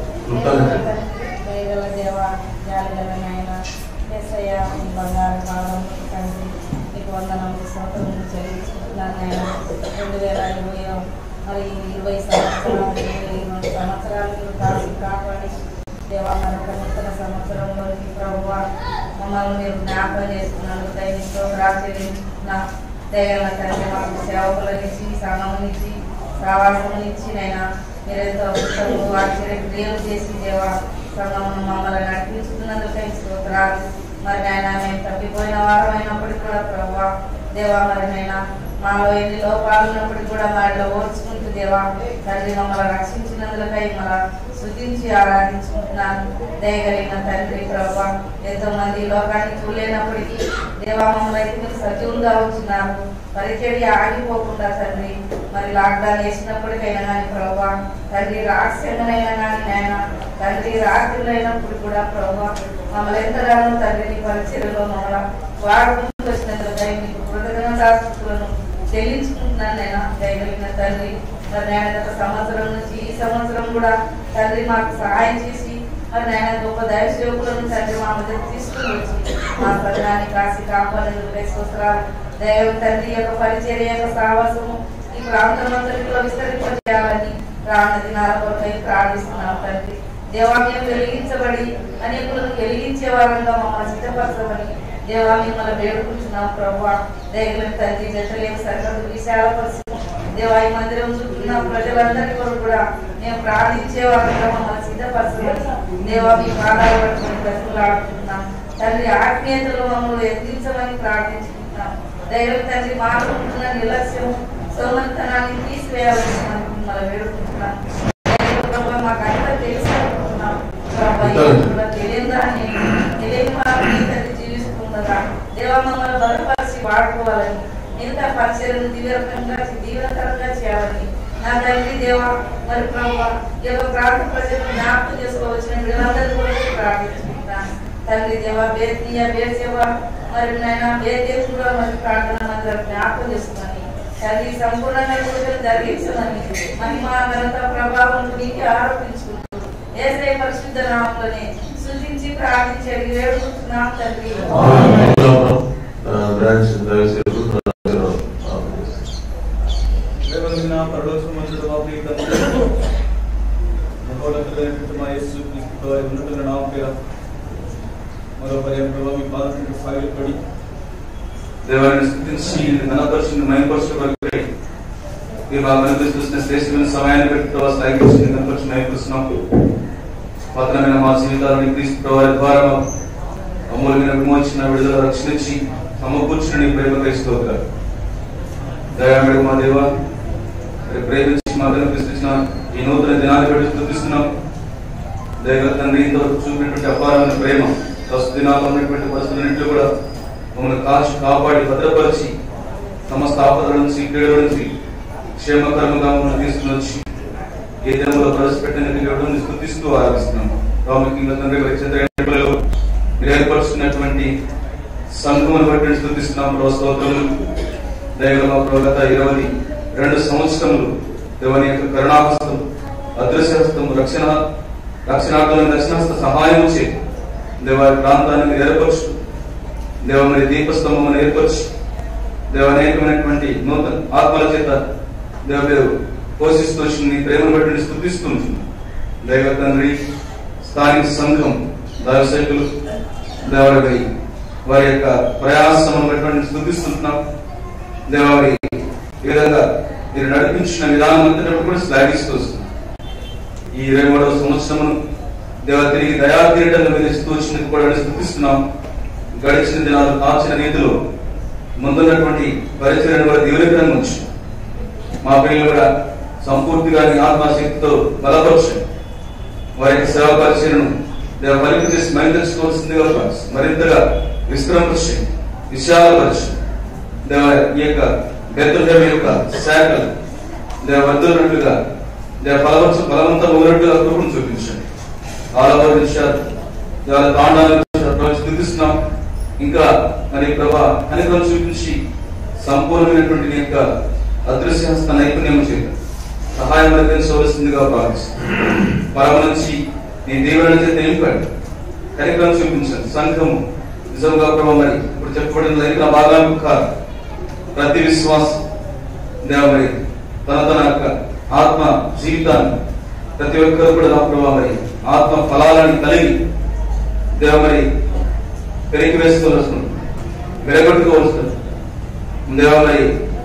మరి 20 సంవత్సరాలు కాపాడి దేవా మరొక నూతన సంవత్సరంలోకి ప్రభువా మమ్మల్ని మీరు జ్ఞాపకం చేస్తున్నాను. దైనితో రాత్రిస్తున్నా దయగల తండ్రి మాకు సేవకులనిచ్చి సంఘమునిచ్చి ప్రవాసమునిచ్చి నైనా మీరెంతో ఆశ్చర్య క్రియలు చేసి దేవా సంఘమును మమ్మల్ని నడిపిస్తున్నందుకై స్తోత్రాలు. మరి నైనా మేము తప్పిపోయిన వారం అయినప్పటికీ కూడా ప్రభువా దేవా మరి నైనా మాలో ఎన్ని లోపాలు ఉన్నప్పటికీ కూడా వాటిలో ఓర్చుకుంటూ దేవా తండ్రి మమ్మల్ని రక్షించినందుకై మన స్తుతించి ఆరాధించుకుంటున్నాను. దయగలిగిన తండ్రి ప్రభువా ఎంతో మంది లోకాన్ని చూడలేనప్పటికీ దేవా మమ్మల్ని అయితే మీరు సజీవంగా ఉంచున్నారు. పరిచర్య ఆగిపోకుండా తండ్రి మరి లాక్డౌన్ వేసినప్పటికైనా కానీ ప్రభువా తండ్రి రహస్యంగానైనా కానీ నాయన తండ్రి రాత్రులు అయినప్పుడు కూడా ప్రభువా మమ్మల్ని ఎంతగానో తండ్రిని పరిచర్యలో మమ్మల్ని వాడుకుంటూ వచ్చినందుకై మీకు కృతజ్ఞతాస్తుతులను చెల్లించుకుంటున్నాను. నేను దయగలిగిన తండ్రి మరి నేను గత సంవత్సరం నుంచి ఈ సంవత్సరం కూడా తండ్రి మాకు సహాయం చేసి మరి నేను గొప్ప దైవ సేవకులను తండ్రి మా మధ్య తీసుకుని వచ్చి మా ప్రజాన్ని కాసి కాపాడేందుకు స్తోత్రాలు. దైవం తండ్రి యొక్క పరిచర్య యొక్క సాహసము ఈ ప్రాంతం అంతటిలో విస్తరింపజేయాలని రానున్న దినాల కొరకై ప్రార్థిస్తున్నాం తండ్రి. దేవాలయం వెలిగించబడి అనేకులను వెలిగించే వారంగా మమ్మల్ని సిద్ధపరచమని దేవా మిమ్మల్ని వేడుకుంటున్నాం ప్రభువా. దయగలిగిన తండ్రి బెత్లెహేం సరిహద్దు విశాలపరిచి దేవా ఈ మందిరం చుట్టూ ప్రజలందరి కొరకు కూడా మేము ప్రార్థించే వారంగా మమ్మల్ని సిద్ధపరచమని దేవా మీ పాదాలు పట్టుకుని బ్రతుకులాడుకుంటున్నాం తండ్రి. ఆత్మీయతలో మమ్మల్ని ఎత్తించమని ప్రార్థించుకుంటున్నాం. దయగలిగిన తండ్రి మాలో ఉంటున్న నిర్లక్ష్యం సోమరితనాన్ని తీసివేయాలని మిమ్మల్ని వేడుకుంటున్నాం. మాకు అంతా తెలిసి అనుకుంటున్నాం తెలియదాన్ని తెలియని వారిని జీవిస్తుండగా దేవా మమ్మల్ని బలపరిచి వాడుకోవాలని మిగతా పరిచర్యను దీవెనకరంగా చేయాలని నా తండ్రి దేవా మరి ప్రభువా ఈ యొక్క ప్రాంత ప్రజలను జ్ఞాపకం చేసుకోవచ్చిన వీళ్ళందరూ కూడా ప్రార్థించుకుంటున్నాను. తండ్రి దేవా బేర్చేవా మరి నాయన బేదేశంలో మరి ప్రార్థన మందిరం జ్ఞాపకం చేసుకుని తండ్రి సంపూర్ణంగా పూజలు జరిగించమని మహిమ ఘనత ప్రభావం నీకే ఆరోపించుకుంటూ యేసయ్య పరిశుద్ధ నామములోనే స్తుతించి ప్రార్థించి అడిగి వేడుకుంటున్నాం తండ్రి. దేవాన్ని స్తుతించి ఘనపరచుని మహిమపరచుకోగలిగే ఈ భాగాన్ని చూసిన శ్రేష్టమైన సమయాన్ని పెట్టి సాగించి ఘనపరచు మహిమపరుస్తున్నాం. పతనమైన మా జీవితాలను క్రీస్తు వారి ద్వారా అమూల్యమైన విమోచన విడుదల రక్షించి సమకూర్చిన నీ ప్రేమ క్రైస్తవుగా దయామేడు మా దేవ ప్రేమించి మా కనిపిస్తున్న ఈ నూతన దినాన్ని పెట్టి స్తుతిస్తున్నాం. దైవ తండ్రి ఇంతవరకు చూపినటువంటి అపారమైన ప్రేమ ప్రస్తుత దినాల్లో ఉన్నటువంటి పరిస్థితులన్నింటిలో కూడా మమ్మల్ని కాచి కాపాడి భద్రపరిచి సమస్త ఆపదల నుంచి క్రీడల నుంచి క్షేమకరంగా మమ్మల్ని తీసుకుని వచ్చి ఏ దినంలో ప్రవేశపెట్టిన స్తుతిస్తూ ఆరాధిస్తున్నాం. ప్రాముఖ్యంగా తండ్రి చంద్రులలో మీరు ఏర్పరుచుకున్నటువంటి సంఘమును బట్టి స్తుతిస్తున్నాం. స్తోత్రములు దైవ గత 22 సంవత్సరములు దేవుని యొక్క కరుణాహస్తం అదృశ్యహస్తం రక్షణార్థమైన దర్శనహస్త సహాయం చే దేవారి ప్రాంతాన్ని మీరు ఏర్పరచు దేవ మరి దీపస్తంభం ఏర్పరచు దేవ అనేకమైనటువంటి నూతన ఆత్మల చేత దేవ మీరు పోషిస్తూ నీ ప్రేమను బట్టి స్తుతిస్తూ దైవ తండ్రి స్థానిక సంఘం దైవసేకులు దేవారి వారి యొక్క ప్రయాసమును బట్టి స్తుతిస్తున్నాం. దేవారి ఈ విధంగా మీరు నడిపించిన విధానం అంతటా కూడా శ్లాఘిస్తూ వస్తున్నాం. ఈ 23వ సంవత్సరమును దేవ తిరిగి దయాకిరీటంగా మీరు ఇస్తూ వచ్చినందుకు కూడా స్తుతిస్తున్నాం. గడిచిన దినాలు కాచిన రీతిలో ముందున్నటువంటి పరిచర్యను కూడా దీవెనకరంగా ఉంచు. మా పిల్లలు కూడా సంపూర్తిగా నీ ఆత్మశక్తితో బలపరచు. వారి యొక్క సేవ పరిచర్యను దేవ పలికి చేసి మైందర్చుకోవాల్సిందిగా మరింతగా విస్తృంపరచు, విశాలపరచు. దేవ ఈ యొక్క బెత్తహేమ యొక్క శాఖలు దేవ వర్ధున్నట్లుగా దేవ బలవంతం ఉన్నట్టుగా కృపను చూపించండి. ఆలోచించారు దేవ తాండాలను స్థుతిస్తున్నాం. ఇంకా మరి ప్రభా కనికరం చూపించి సంపూర్ణమైనటువంటి నీ యొక్క అదృశ్యహస్త నైపుణ్యం చేత సహాయం అందించవలసిందిగా ప్రార్థిస్తున్నాం. పరమ నుంచి నీ దేవుని చేత నింపండి, కనికరం చూపించండి. సంఘము నిజంగా ప్రభావ మరి ఇప్పుడు చెప్పబడిన దగ్గర భాగాలు కాదు, ప్రతి విశ్వాసం దేవ మరి తన యొక్క ఆత్మ జీవితాన్ని ప్రతి ఒక్కరు కూడా నా ప్రభావ మరి ఆత్మ ఫలాలని కలిగి దేవ మరి పెరిగి వేసుకోవాల్సిన వెలగొట్టుకోవాల్సిన దేవ మరి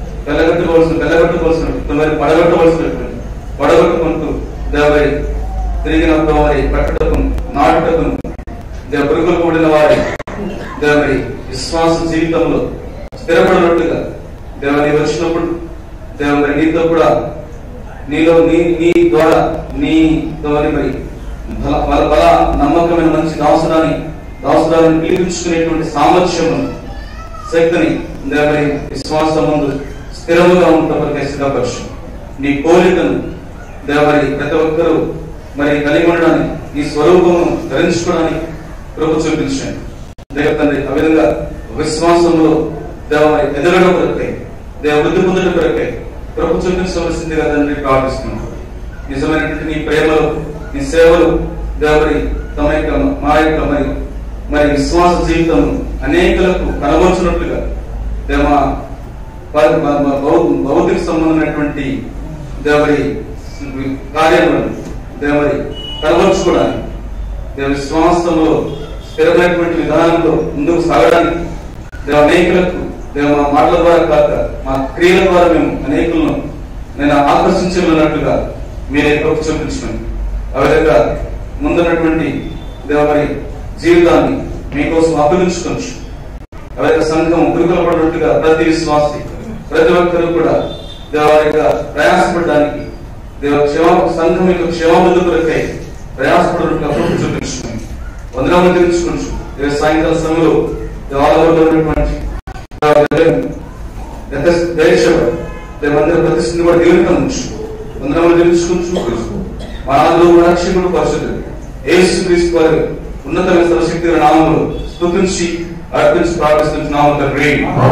వెళ్ళగొట్టుకోవాల్సిన మరి పడగొట్టవలసినటువంటి పడగొట్టుకుంటూ దేవ మరి తిరిగిన ప్రభావ మరి కట్టటకు నాటుటకు దేవ పురుగులు కూడిన వారి దేవ మరి విశ్వాస జీవితంలో స్థిరపడినట్టుగా దేవని వచ్చినప్పుడు దేవ మరి నీతో కూడా నీలో నీ ద్వారా నీతో మరి బల నమ్మకమైన మంచి దాసరాలను పిలిపించుకునేటువంటి సామర్థ్యము శక్తిని దేవరి విశ్వాసం ముందు స్థిరముగా ఉండటం సిద్ధపరచు. నీ కోరికను దేవరి ప్రతి ఒక్కరూ మరి కలిగి ఉండడానికి నీ స్వరూపమును ధరించుకోవడానికి కృప చూపించండి. దేవ తండ్రి ఆ విధంగా విశ్వాసంలో దేవరి ఎదగడం కొరకై దేవ వృద్ధి పొందడం కొరకై కృప చూపించవలసిందిగా తండ్రి ప్రార్థిస్తున్నాం. నిజమైనటువంటి నీ ప్రేమలో నీ సేవలు దేవరి తమ యొక్క మా యొక్క మరి విశ్వాస జీవితం అనేకులకు కనబరుచినట్లుగా దేవ భౌతిక సంబంధమైనటువంటి దేవరి కార్యములను దేవరి కనబరుచుకోవడానికి దేవ విశ్వాసంలో స్థిరమైనటువంటి విధానంలో ముందుకు సాగడానికి దేవ అనేకులకు దేవ మా మాటల ద్వారా కాక మా క్రియల ద్వారా మేము అనేకులను నేను ఆకర్షించగలిగినట్లుగా మీరే కృప చూపించండి. ఆ విధంగా ముందున్నటువంటి దేవరి జీవితాన్ని మీకోసం అభినందించుకోవచ్చు. ఆ విధంగా సంఘం గురుకులపడినట్టుగా ప్రతి విశ్వాసి ప్రతి ఒక్కరు కూడా దేవారి ప్రయాసపడడానికి సంఘం యొక్క క్షేమాభివృద్ధి కొరకై ప్రయాసపడినట్టుగా కృప చూపించుకోండి. వందనాలు తెలుసుకుంటూ సాయంకాల సమయంలో దేవాలయంలో ఉన్నటువంటి దేవందరూ ప్రతిష్ఠని కూడా దేవునిగా ఉంచు. వందనాలు తెలుసుకుంటూ మా రక్షకుడు పరిశుద్ధుడు యేసుక్రీస్తు వారి ఉన్నతమైన సర్వశక్తి నామములు స్తుతించి అర్పించి ప్రార్థిస్తున్నాము తండ్రి.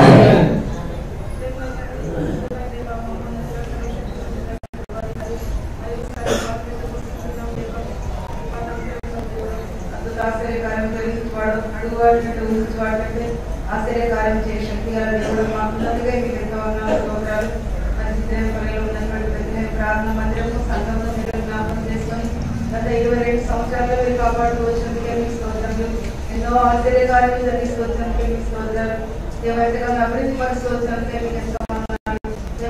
ఆశ్చర్యకార్యం చేసే శక్తి గల దేవుడు మాకు ఉన్నతిగా మీకు ఎంతో వందనాలు స్తోత్రాలు. ఉన్నటువంటి ప్రార్థన మందిరము సంఘంలో మీరు జ్ఞాపకం చేసుకొని గత 22 సంవత్సరాల్లో మీరు కాపాడుతూ వచ్చినందుకే మీకు స్తోత్రాలు. ఎన్నో ఆశ్చర్యకార్యాలు జరిగిస్తూ వచ్చినందుకే మీకు స్తోత్రాలు. దేవైతగా అభివృద్ధి పరుస్తూ వచ్చినందుకే మీకు ఎంతో వందనాలు.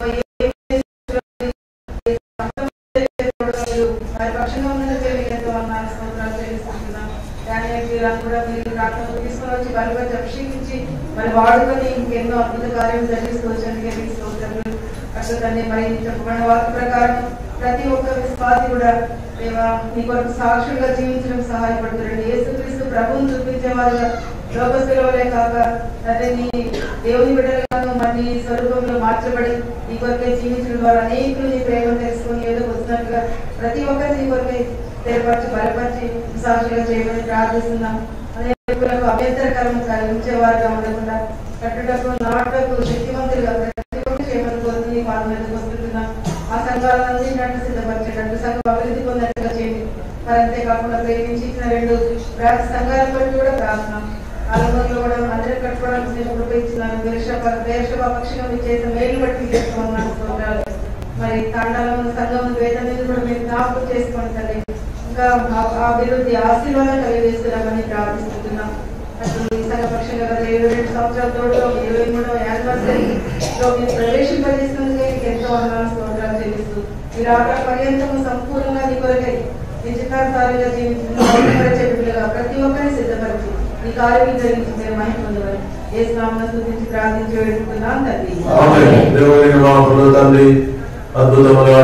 వారి పక్షంగా ఉన్నందుకే మీకు ఎంతో వందనాలు స్తోత్రాలు చెల్లిస్తున్నాం. కూడా మీరు ప్రార్థనలు తీసుకొని వచ్చి బలపరిచి అభిషేకించి మరి వాడుకొని ఇంకెన్నో అద్భుత కార్యాలు జరిగిస్తూ వచ్చినందుకే మీకు స్తోత్రాలు. అసలు మరి చెప్పబడిన వాక్య ప్రకారం ప్రతి ఒక్క విశ్వాసి కూడా దేవా నీ కొరకు సాక్షులుగా జీవించడం సహాయపడుతుంది. యేసుక్రీస్తు ప్రభువును చూపించేవారుగా లోకస్తుల వలే కాక అదే నీ దేవుని బిడ్డలుగాను మరి నీ స్వరూపంలో మార్చబడి నీ కొరకే జీవించడం ద్వారా అనేకులు నీ ప్రేమ తెలుసుకొని ఏదో వచ్చినట్టుగా ప్రతి ఒక్కరి నీ కొరకే ఏర్పరిచి బలపరిచి సాక్షిగా చేయమని ప్రార్థిస్తున్నాం. అనేకులకు అభ్యంతరకరం కలిగించేవారుగా ఉండకుండా కట్టుటకు నాటకు శక్తివంతులుగా ప్రతి ఒక్కరు చేయమని కోరుతుంది పాదం వస్తున్నాం. ఆ సంఘాలన్నింటినట్టు సిద్ధపరిచేటట్టు సంఘం అభివృద్ధి పొందేట్టుగా చేయండి. మరి అంతేకాకుండా ప్రేమించి ఇచ్చిన 2 సంఘాల పట్ల కూడా ప్రార్థన ఆలంలో కూడా అందరూ కట్టుకోవడానికి ఇచ్చినాను. పక్షంగా మీరు చేసిన మేలు బట్టి చేస్తున్నాను స్తోత్రాలు. మరి తాండాలను సంఘం వేదన కూడా మీరు జ్ఞాపకం చేసుకోండి తల్లి. ఇంకా అభివృద్ధి ఆశీర్వాదం కలిగజేస్తున్నామని ప్రార్థిస్తున్నాం. అసలు ఈ సంఘ పక్షంగా 22 సంవత్సరాల తోడులో 23వ యానివర్సరీలో మీరు ప్రవేశింపజేసినందుకే మీకు ఎంతో వందనాలు స్తోత్రాలు చెల్లిస్తూ మీరు ఆట పర్యంతము సంపూర్ణంగా నీ కొరకై నిశ్చితార్థాలుగా జీవించిన ప్రతి ఒక్కరిని సిద్ధపరిచి ఈ కార్యం జరిగించి మీరు మహిమ పొందవాలి. ఏ స్నామం స్తుతించి ప్రార్థించి వేడుకుంటున్నాం తండ్రి. తండ్రి అద్భుతమైన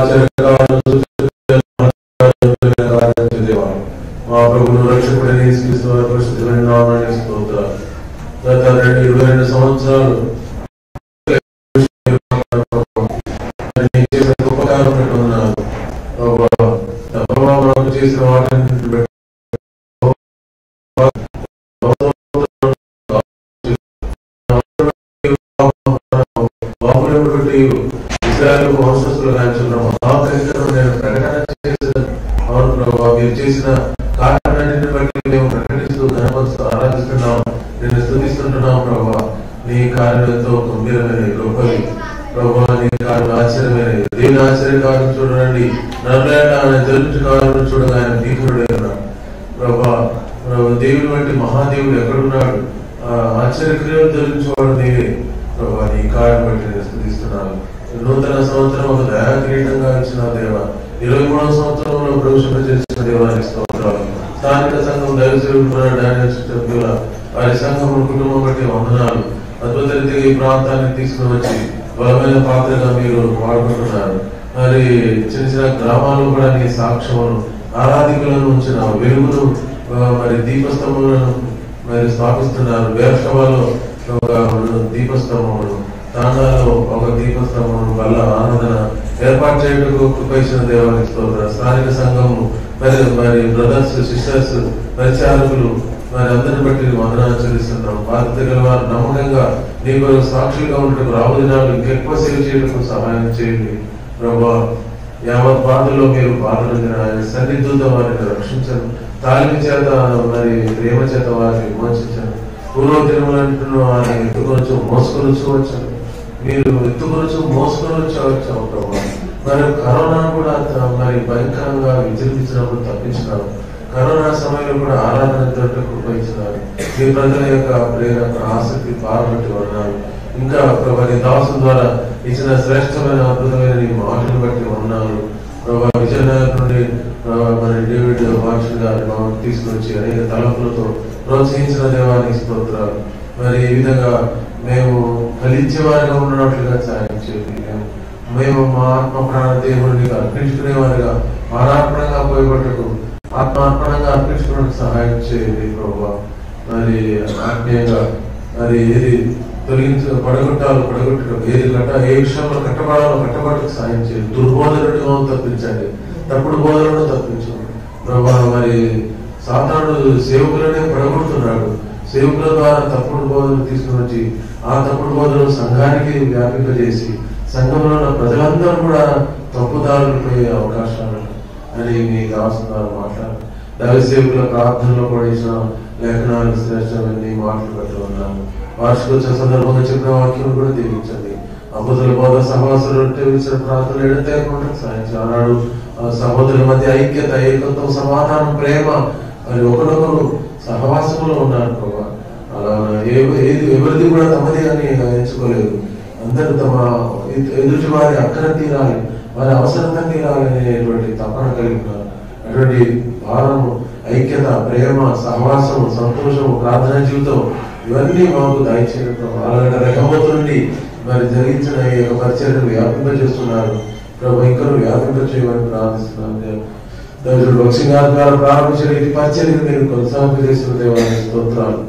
మా ప్రభువును రక్షకుడైన యేసుక్రీస్తు వారి పరిశుద్ధమైన నామమున స్తోత్రాలు. గత 22 సంవత్సరాలు చేసిన వాటిని మీరు చేసిన కార్యాన్ని బట్టి మేము ప్రకటిస్తూ ఆరాధిస్తున్నాం, నేను స్తుతిస్తుంటున్నాం. ప్రభా నీ కార్యం ఎంతో గంభీరమైన గొప్పవి. ప్రభా నీ కార్యం ఆశ్చర్యమైనది. దేవుని ఆశ్చర్యకారం చూడండి, నరులైన ఆయన తెలుగు కాలం చూడగా ఆయన భీకరుడైనా. ప్రభా దేవుని వంటి మహాదేవుడు ఎక్కడున్నాడు? ఆశ్చర్యక్రియలు తెలుసుకోవడం నీవే. ప్రభా నీ కార్యం బట్టి నేను స్తుతిస్తున్నాను. నూతన సంవత్సరం ఒక దయా కిరీటంగా ఇచ్చిన దేవ, 23వ సంవత్సరంలో ప్రవేశింప చేసిన దేవానికి స్తోత్రాలు. స్థానిక సంఘం దైవసేవకుల వారి సంఘం కుటుంబం బట్టి వందనాలు. అద్భుత రీతిగా ఈ ప్రాంతాన్ని తీసుకుని వచ్చి బలమైన పాత్రగా మీరు వాడుకుంటున్నారు. మరి చిన్న చిన్న గ్రామాల్లో కూడా నీ సాక్ష్యమును ఆరాధికులను ఉంచిన వెలుగును మరి దీపస్తంభములను మరి స్థాపిస్తున్నారు. వేర్షవాలో ఒక దీపస్తంభములు, తాండాలో ఒక దీపస్తంభమును వల్ల ఆరాధన ఏర్పాటు చేయటకు కృపైసిన దేవానికి స్తోత్రాలు. స్థానిక సంఘము మరి బ్రదర్స్, సిస్టర్స్, పరిచారకులు మరి అందరిని బట్టి వందనాలు చెల్లిస్తున్నాం. బాధ్యత గల వారు నమ్మకంగా నీ కొరకు సాక్షులుగా ఉండటకు రాబోదినాలు ఇంకెక్కువ సేవ చేయటకు సహాయం చేయండి. ప్రభా యావత్ బాధల్లో మీరు బాధలు ఆయన సన్నిధులతో వారిని రక్షించను. తాలిమి చేత మరి ప్రేమ చేత వారిని విమోచించను. పూర్వ తిరుమలంటున్న వారిని ఎత్తుకొనొచ్చు మోసుకొనొచ్చు వచ్చాను. మీరు ఎత్తుకొనొచ్చు మోసుకొని వచ్చావు ప్రభా. మరి కరోనా కూడా మరి భయంకరంగా విజృంభించినప్పుడు తప్పించినారు. కరోనా సమయంలో కూడా ఆరాధన తోట కృపించినారు. మీ ప్రజల యొక్క ప్రేరణ, ఆసక్తి పాల్గొట్టి ఉన్నారు. ఇంకా ప్రభా నీ దాసు ద్వారా ఇచ్చిన శ్రేష్టమైన అద్భుతమైన నీ మాటలు బట్టి ఉన్నారు. ప్రభా విజయనగరం నుండి మరి డేవిడ్ వార్షన్ గారిని తీసుకొచ్చి అనేక తలపులతో ప్రోత్సహించిన దేవానికి స్తోత్రాలు. మరి ఈ విధంగా మేము ఫలించే వారిగా ఉన్నట్లుగా సాయం చేయండి. మేము మా ఆత్మ ప్రాణ దేవుడిని అర్పించుకునే వారిగా మానార్పణంగా పోయబట్టకు ఆత్మార్పణంగా అర్పించుకోవడానికి సహాయం చేయండి ప్రభా. మరి ఆత్మీయంగా మరి ఏది పడగొట్టడం ఏది ఏ విషయంలో కట్టబడాలో కట్టబడకు సాయం చేయండి. దుర్బోధనను తప్పించండి, తప్పుడు బోధనను తప్పించండి ప్రభా. మరి సాతానుడు సేవకులనే పడగొడుతున్నాడు. సేవకుల ద్వారా తప్పుడు బోధనలు తీసుకుని వచ్చి ఆ తప్పుడు బోధనలు సంఘానికి వ్యాపింపజేసి సంఘంలో ఉన్న ప్రజలందరూ కూడా తప్పుదారులు పోయే అవకాశాలు అని మీకు అవసరం మాట్లాడారు. దైవ సేవకుల ప్రార్థనలో పడేసిన లేఖనాలు శ్రేష్టమని మాటలు పెట్టి ఉన్నాను. వార్షికోత్సవ సందర్భంగా చెప్పిన వాక్యం కూడా దీవించండి. అబద్ధుల బోధ సహవాసులు ప్రార్థనలు ఎడతేయకుండా సాధించి ఆనాడు సహోదరుల మధ్య ఐక్యత, ఏకత్వం, సమాధానం, ప్రేమ మరి ఒకరొకరు సహవాసంలో ఉన్నారు ప్రభా. అలా ఎవరిది కూడా తమది అని ఎంచుకోలేదు. అందరూ తమ ఎదుటి వారి అక్కర తీరాలి, వారి అవసరత తీరాలి అనేటువంటి తపన కలిగి ఉన్నారు. అటువంటి భారము, ఐక్యత, ప్రేమ, సహవాసము, సంతోషము, ప్రార్థన జీవితం ఇవన్నీ మాకు దయచేయడం అలాంటి రకబోతు నుండి మరి జరిగించిన ఈ యొక్క పరిచర్యను వ్యాపింపజేస్తున్నారు ప్రభు. ఇంకా వ్యాపింపజేయమని ప్రార్థిస్తున్నాను. భక్తి గారి ద్వారా ప్రారంభించిన ఈ పరిచర్యను మీరు కొనసాగింపజేసిన దేవాలయ స్తోత్రాలు.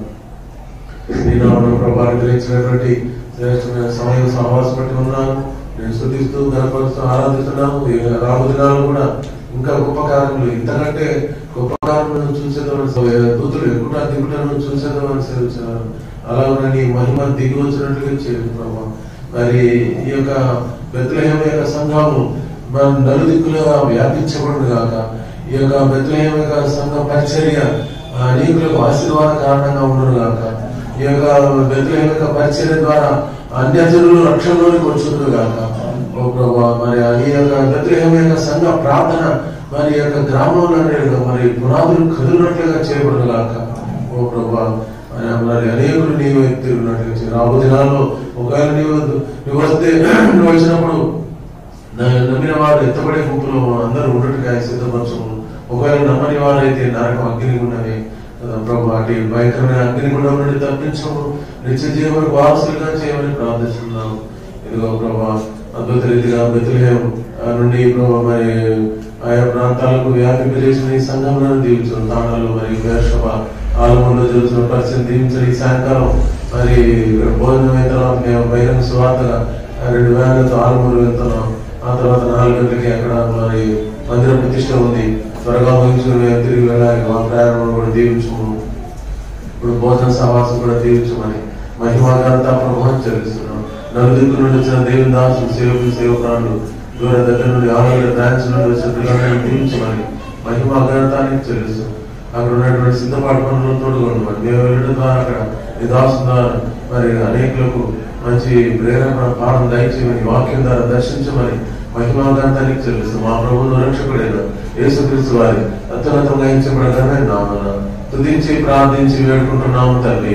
శ్రీనామను ప్రభావం గ్రహించినటువంటి శ్రేష్టమైన సమయం సహవాసం బట్టి ఉన్నాను. నేను స్తుతిస్తూ గణపరుస్తూ ఆరాధిస్తున్నాము. రాబో దినాలు కూడా ఇంకా గొప్ప కార్యములు, ఇంతకంటే గొప్ప కార్యములను చూసేదామని దూతులు ఎక్కువ దిగుటను చూసేదామని సేవించారు. అలాగే నీ మహిమ దిగి వచ్చినట్లుగా చేయండి ప్రభావ. మరి ఈ యొక్క బెత్లెహేము యొక్క సంఘము మన నలుదిక్కులుగా వ్యాపించబడును గాక. ఈ యొక్క బెత్లెహేము యొక్క సంఘ పరిచర్య అనేకులకు ఆశీర్వాద కారణంగా ఉండను గాక. ఈ యొక్క బెత్లెహేము యొక్క పరిచర్య ద్వారా అన్యజనులు రక్షణలోనికి వచ్చును గాక. ఓ ప్రభా, మరి ఈ యొక్క బెత్లెహేము యొక్క సంఘ ప్రార్థన మరి యొక్క గ్రామంలో మరి పునాదులు కదిలినట్లుగా చేయబడును గాక. ఓ ప్రభా, మరి అనేకులు నీవు ఎత్తినట్లుగా రాబో దినాల్లో ఒకవేళ నువ్వు వస్తే నువ్వు వచ్చినప్పుడు నమ్మిన వారు ఎత్తబడే గుంపులో అందరూ ఉన్నట్టుగా సిద్ధపరచము. ఒకవేళ నమ్మని వారైతే నరకం అగ్నిగుండని ప్రభు అటు భయంకరమైన అగ్నిగుండం నుండి తప్పించము, నిత్య జీవనకు వారసులుగా చేయమని ప్రార్థిస్తున్నాము. ఇదిగో ప్రభా, అద్భుత రీతిగా బెత్లెహేము నుండి ప్రభు మరి ఆయా ప్రాంతాలకు వ్యాపింపజేసిన ఈ సంఘంలో దీవించడం, తాండాలు మరి వేషభ ఆలమంలో జరుగుతున్న పరిస్థితిని దీవించిన ఈ సాయంకాలం మరి భోజనమైన తర్వాత మేము బహిరంగ సువార్తగా 2 వ్యాన్లతో ఆలమూరు వెళ్తున్నాం. ఆ తర్వాత 4 గంటలకి అక్కడ మరి మందిర ప్రతిష్ట ఉంది. త్వరగా ముగించుకుని మేము తిరిగి వెళ్ళాలి. మా ప్రయాణం కూడా దీవించము. ఇప్పుడు భోజన సహవాసం కూడా దీవించమని మహిమాగారంతా ప్రభావం చెల్లిస్తున్నాం. నలుదిక్కు నుండి వచ్చిన దేవుని దాసులు, సేవకులు, సేవకురాలు, దూర దగ్గర నుండి 6 బ్రాంచ్ నుండి వచ్చిన పిల్లలను దీవించమని మహిమాగారంతానికి చెల్లిస్తున్నాం. అక్కడ ఉన్నటువంటి సిద్ధపాటు పనులు తోడుకోండి. మేము వెళ్ళడం ద్వారా అక్కడ ఈ దాసు ద్వారా మరి అనేకులకు మంచి ప్రేరణ పాఠం దయచేయమని వాక్యం ద్వారా దర్శించమని మహిమాగాంతానికి చెల్లిస్తాం. మా ప్రభువును రక్షకుడైన యేసుక్రీస్తు వారి అత్యున్నతంగా ఎంచబడగానే నామన స్తుతించి ప్రార్థించి వేడుకుంటున్నాము తండ్రి.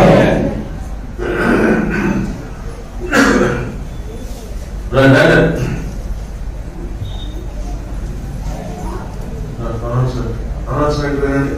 అనౌన్స్మెంట్ వినండి.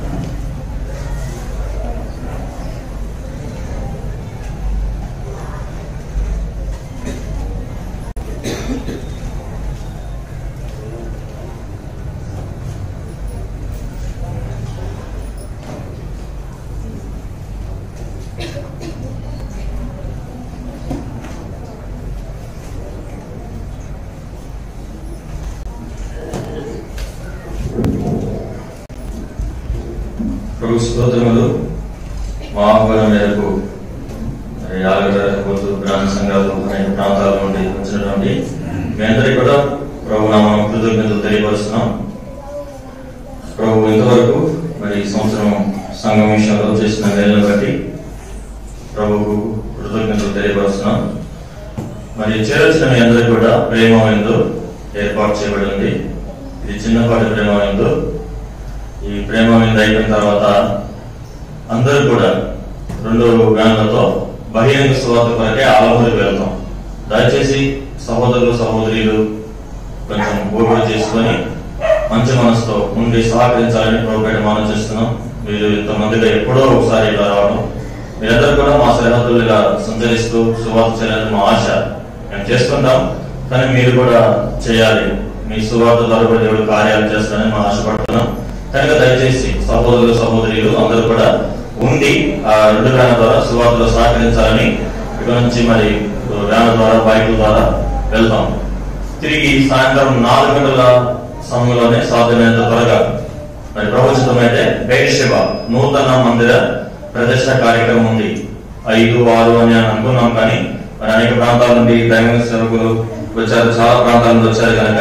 ప్రభు స్తోత్రములు. మా ఆహ్వానం మేరకు యాలగడ్డ గ్రామ సంఘాలు అనేక ప్రాంతాల నుండి వచ్చినటువంటి మీ అందరికీ కూడా ప్రభు నామం కృతజ్ఞతలు తెలియపరుస్తున్నాం. ప్రభు ఇంతవరకు మరి ఈ సంవత్సరం సంఘం విషయంలో చేసిన మేలును బట్టి ప్రభుకు కృతజ్ఞతలు తెలియపరుస్తున్నాం. మరి చేరొచ్చిన మీ అందరికీ కూడా ప్రేమతో ఏర్పాటు చేయబడింది. ఇది చిన్నపాటి ప్రేమతో. ఈ ప్రేమ మీద అయిపోయిన తర్వాత అందరూ కూడా 2 వ్యాన్లతో బహిరంగ సువార్త కొరకే ఆలమూరికి వెళ్తాం. దయచేసి సహోదరులు, సహోదరులు కొంచెం ఓపిక చేసుకొని మంచి మనసుతో ఉండి సహకరించాలని ప్రభుపేట మనం చేస్తున్నాం. మీరు ఇంతమందిగా ఎప్పుడో ఒకసారి ఇలా రావడం, మీరందరూ కూడా మా సరిహద్దులుగా సంచరిస్తూ సువార్త చేయాలని మా ఆశ. మేము చేసుకుంటాం, కానీ మీరు కూడా చేయాలి. మీ సువార్త ద్వారా దేవుడు కార్యాలు చేస్తారని మా ఆశపడుతున్నాం. కనుక దయచేసి సహోదరులు, సహోదరులు అందరూ కూడా ఉండి ఆ 2 వ్యాన్ల ద్వారా సువార్తలో సహకరించాలని ఇక్కడ నుంచి మరి వ్యాన్ల ద్వారా, బైకుల ద్వారా వెళ్తాం. తిరిగి సాయంత్రం 4 గంటల సమయంలోనే సాధ్యమైనంత త్వరగా మరి ప్రవచితం అయితే బెయిర్షెబ నూతన మందిర ప్రదర్శన కార్యక్రమం ఉంది 5, 6 అని అనుకున్నాం. కానీ మరి అనేక ప్రాంతాల నుండి దైవ సేవకులు వచ్చారు, చాలా ప్రాంతాల నుండి వచ్చారు కనుక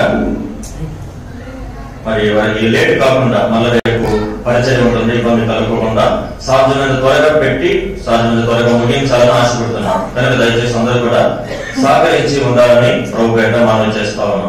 మరి వారికి లేట్ కాకుండా మళ్ళీ రేపు పరిచయం ఉంటుంది, ఇబ్బంది కలుగకుండా సాధ్యమైన త్వరగా పెట్టి సాధ్యమైన త్వరగా ముగించాలని ఆశపడుతున్నాం. కనుక దయచేసి అందరూ కూడా సహకరించి ఉండాలని ప్రభు పేట మనవి చేస్తా ఉన్నాం.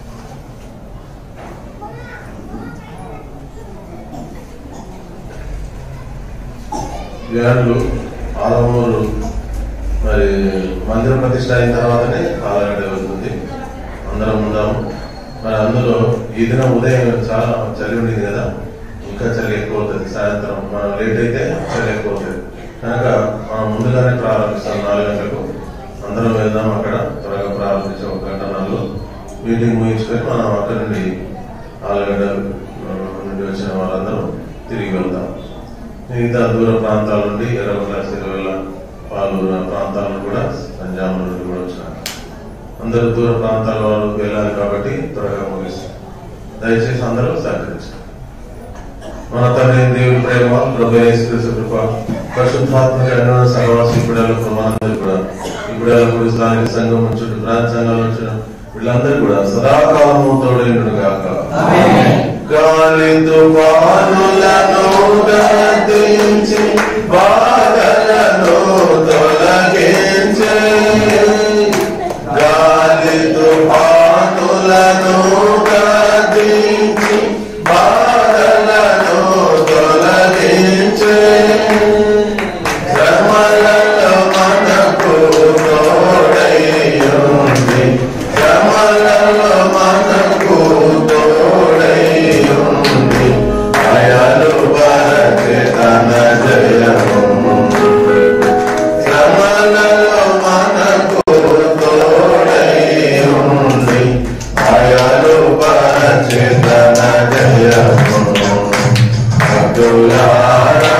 వ్యానులు ఆలమూరు మరి మందిర ప్రతిష్ట అయిన తర్వాతనే పాలగడ్డ వెళ్తుంది. అందరం ఉందాము. మరి అందులో ఈ దినం ఉదయం చాలా చలి ఉండేది కదా, ఇంకా చలి ఎక్కువ అవుతుంది. సాయంత్రం మనం లేట్ అయితే చలి ఎక్కువ అవుతుంది కనుక మనం ముందుగానే ప్రారంభిస్తాం. 4 గంటలకు అందరం వెళ్దాం. అక్కడ త్వరగా ప్రారంభించాం. 1 గంట 4 మీటింగ్ ముగించుకొని మనం అక్కడ నుండి ఆలగడ్డ నుండి వచ్చిన వాళ్ళందరూ తిరిగి వెళ్తాం. మిగతా దూర ప్రాంతాల నుండి ఎర్రగొండ, సిరివెల్ల, పాలూరు ప్రాంతాల నుండి కూడా పంజాబ్ నుండి కూడా వచ్చినారు. అందరూ దూర ప్రాంతాల వాళ్ళు వెళ్ళాలి కాబట్టి త్వరగా ముగిస్తాం. దయచేసి అందరూ సహకరించారు. మన తండ్రి దేవుని ప్రేమ, ప్రభు యేసుక్రీస్తు కృప, పరిశుద్ధాత్మక అన్యోన్య సహవాసం ఇప్పుడేళ్ళకు మనందరూ కూడా ఇప్పుడేళ్ళకు స్థానిక సంఘం నుంచి ప్రాంత సంఘాల నుంచి వీళ్ళందరూ కూడా సదాకాలము తోడైనడు గాక. గాలి తుఫానులను గద్దించి బాధలను తొలగించే, గాలి తుఫానులను గద్దించి బాధలను తొలగించే, శ్రమలలో మనకు తోడై ఉంది, శ్రమలలో మనకు తోడై ఉంది, అయలు పరచే తన జయము, శ్రమలలో మనకు తోడై ఉంది, అయలు పరచే తన జయము. భక్తులారా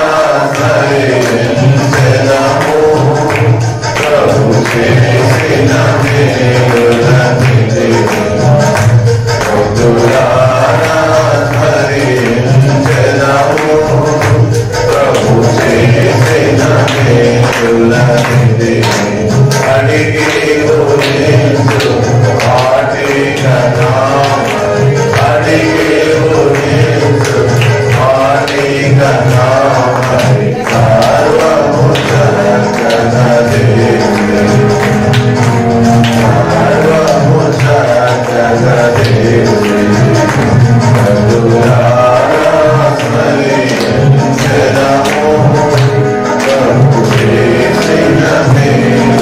సహించెదము, ప్రభు చేసిన మేలులన్నిటిని. భక్తులారా సహించెదము, ప్రభు చేసిన మేలులన్నిటిని. అడిగి ఊహించు వాటిగా నామని, అడిగి ఊహించు వాటిగా నామని, సర్వము జగదేవి, సర్వము జగదేవి. భక్తులారా స్మరించెదము, ప్రభు చేసిన మేలు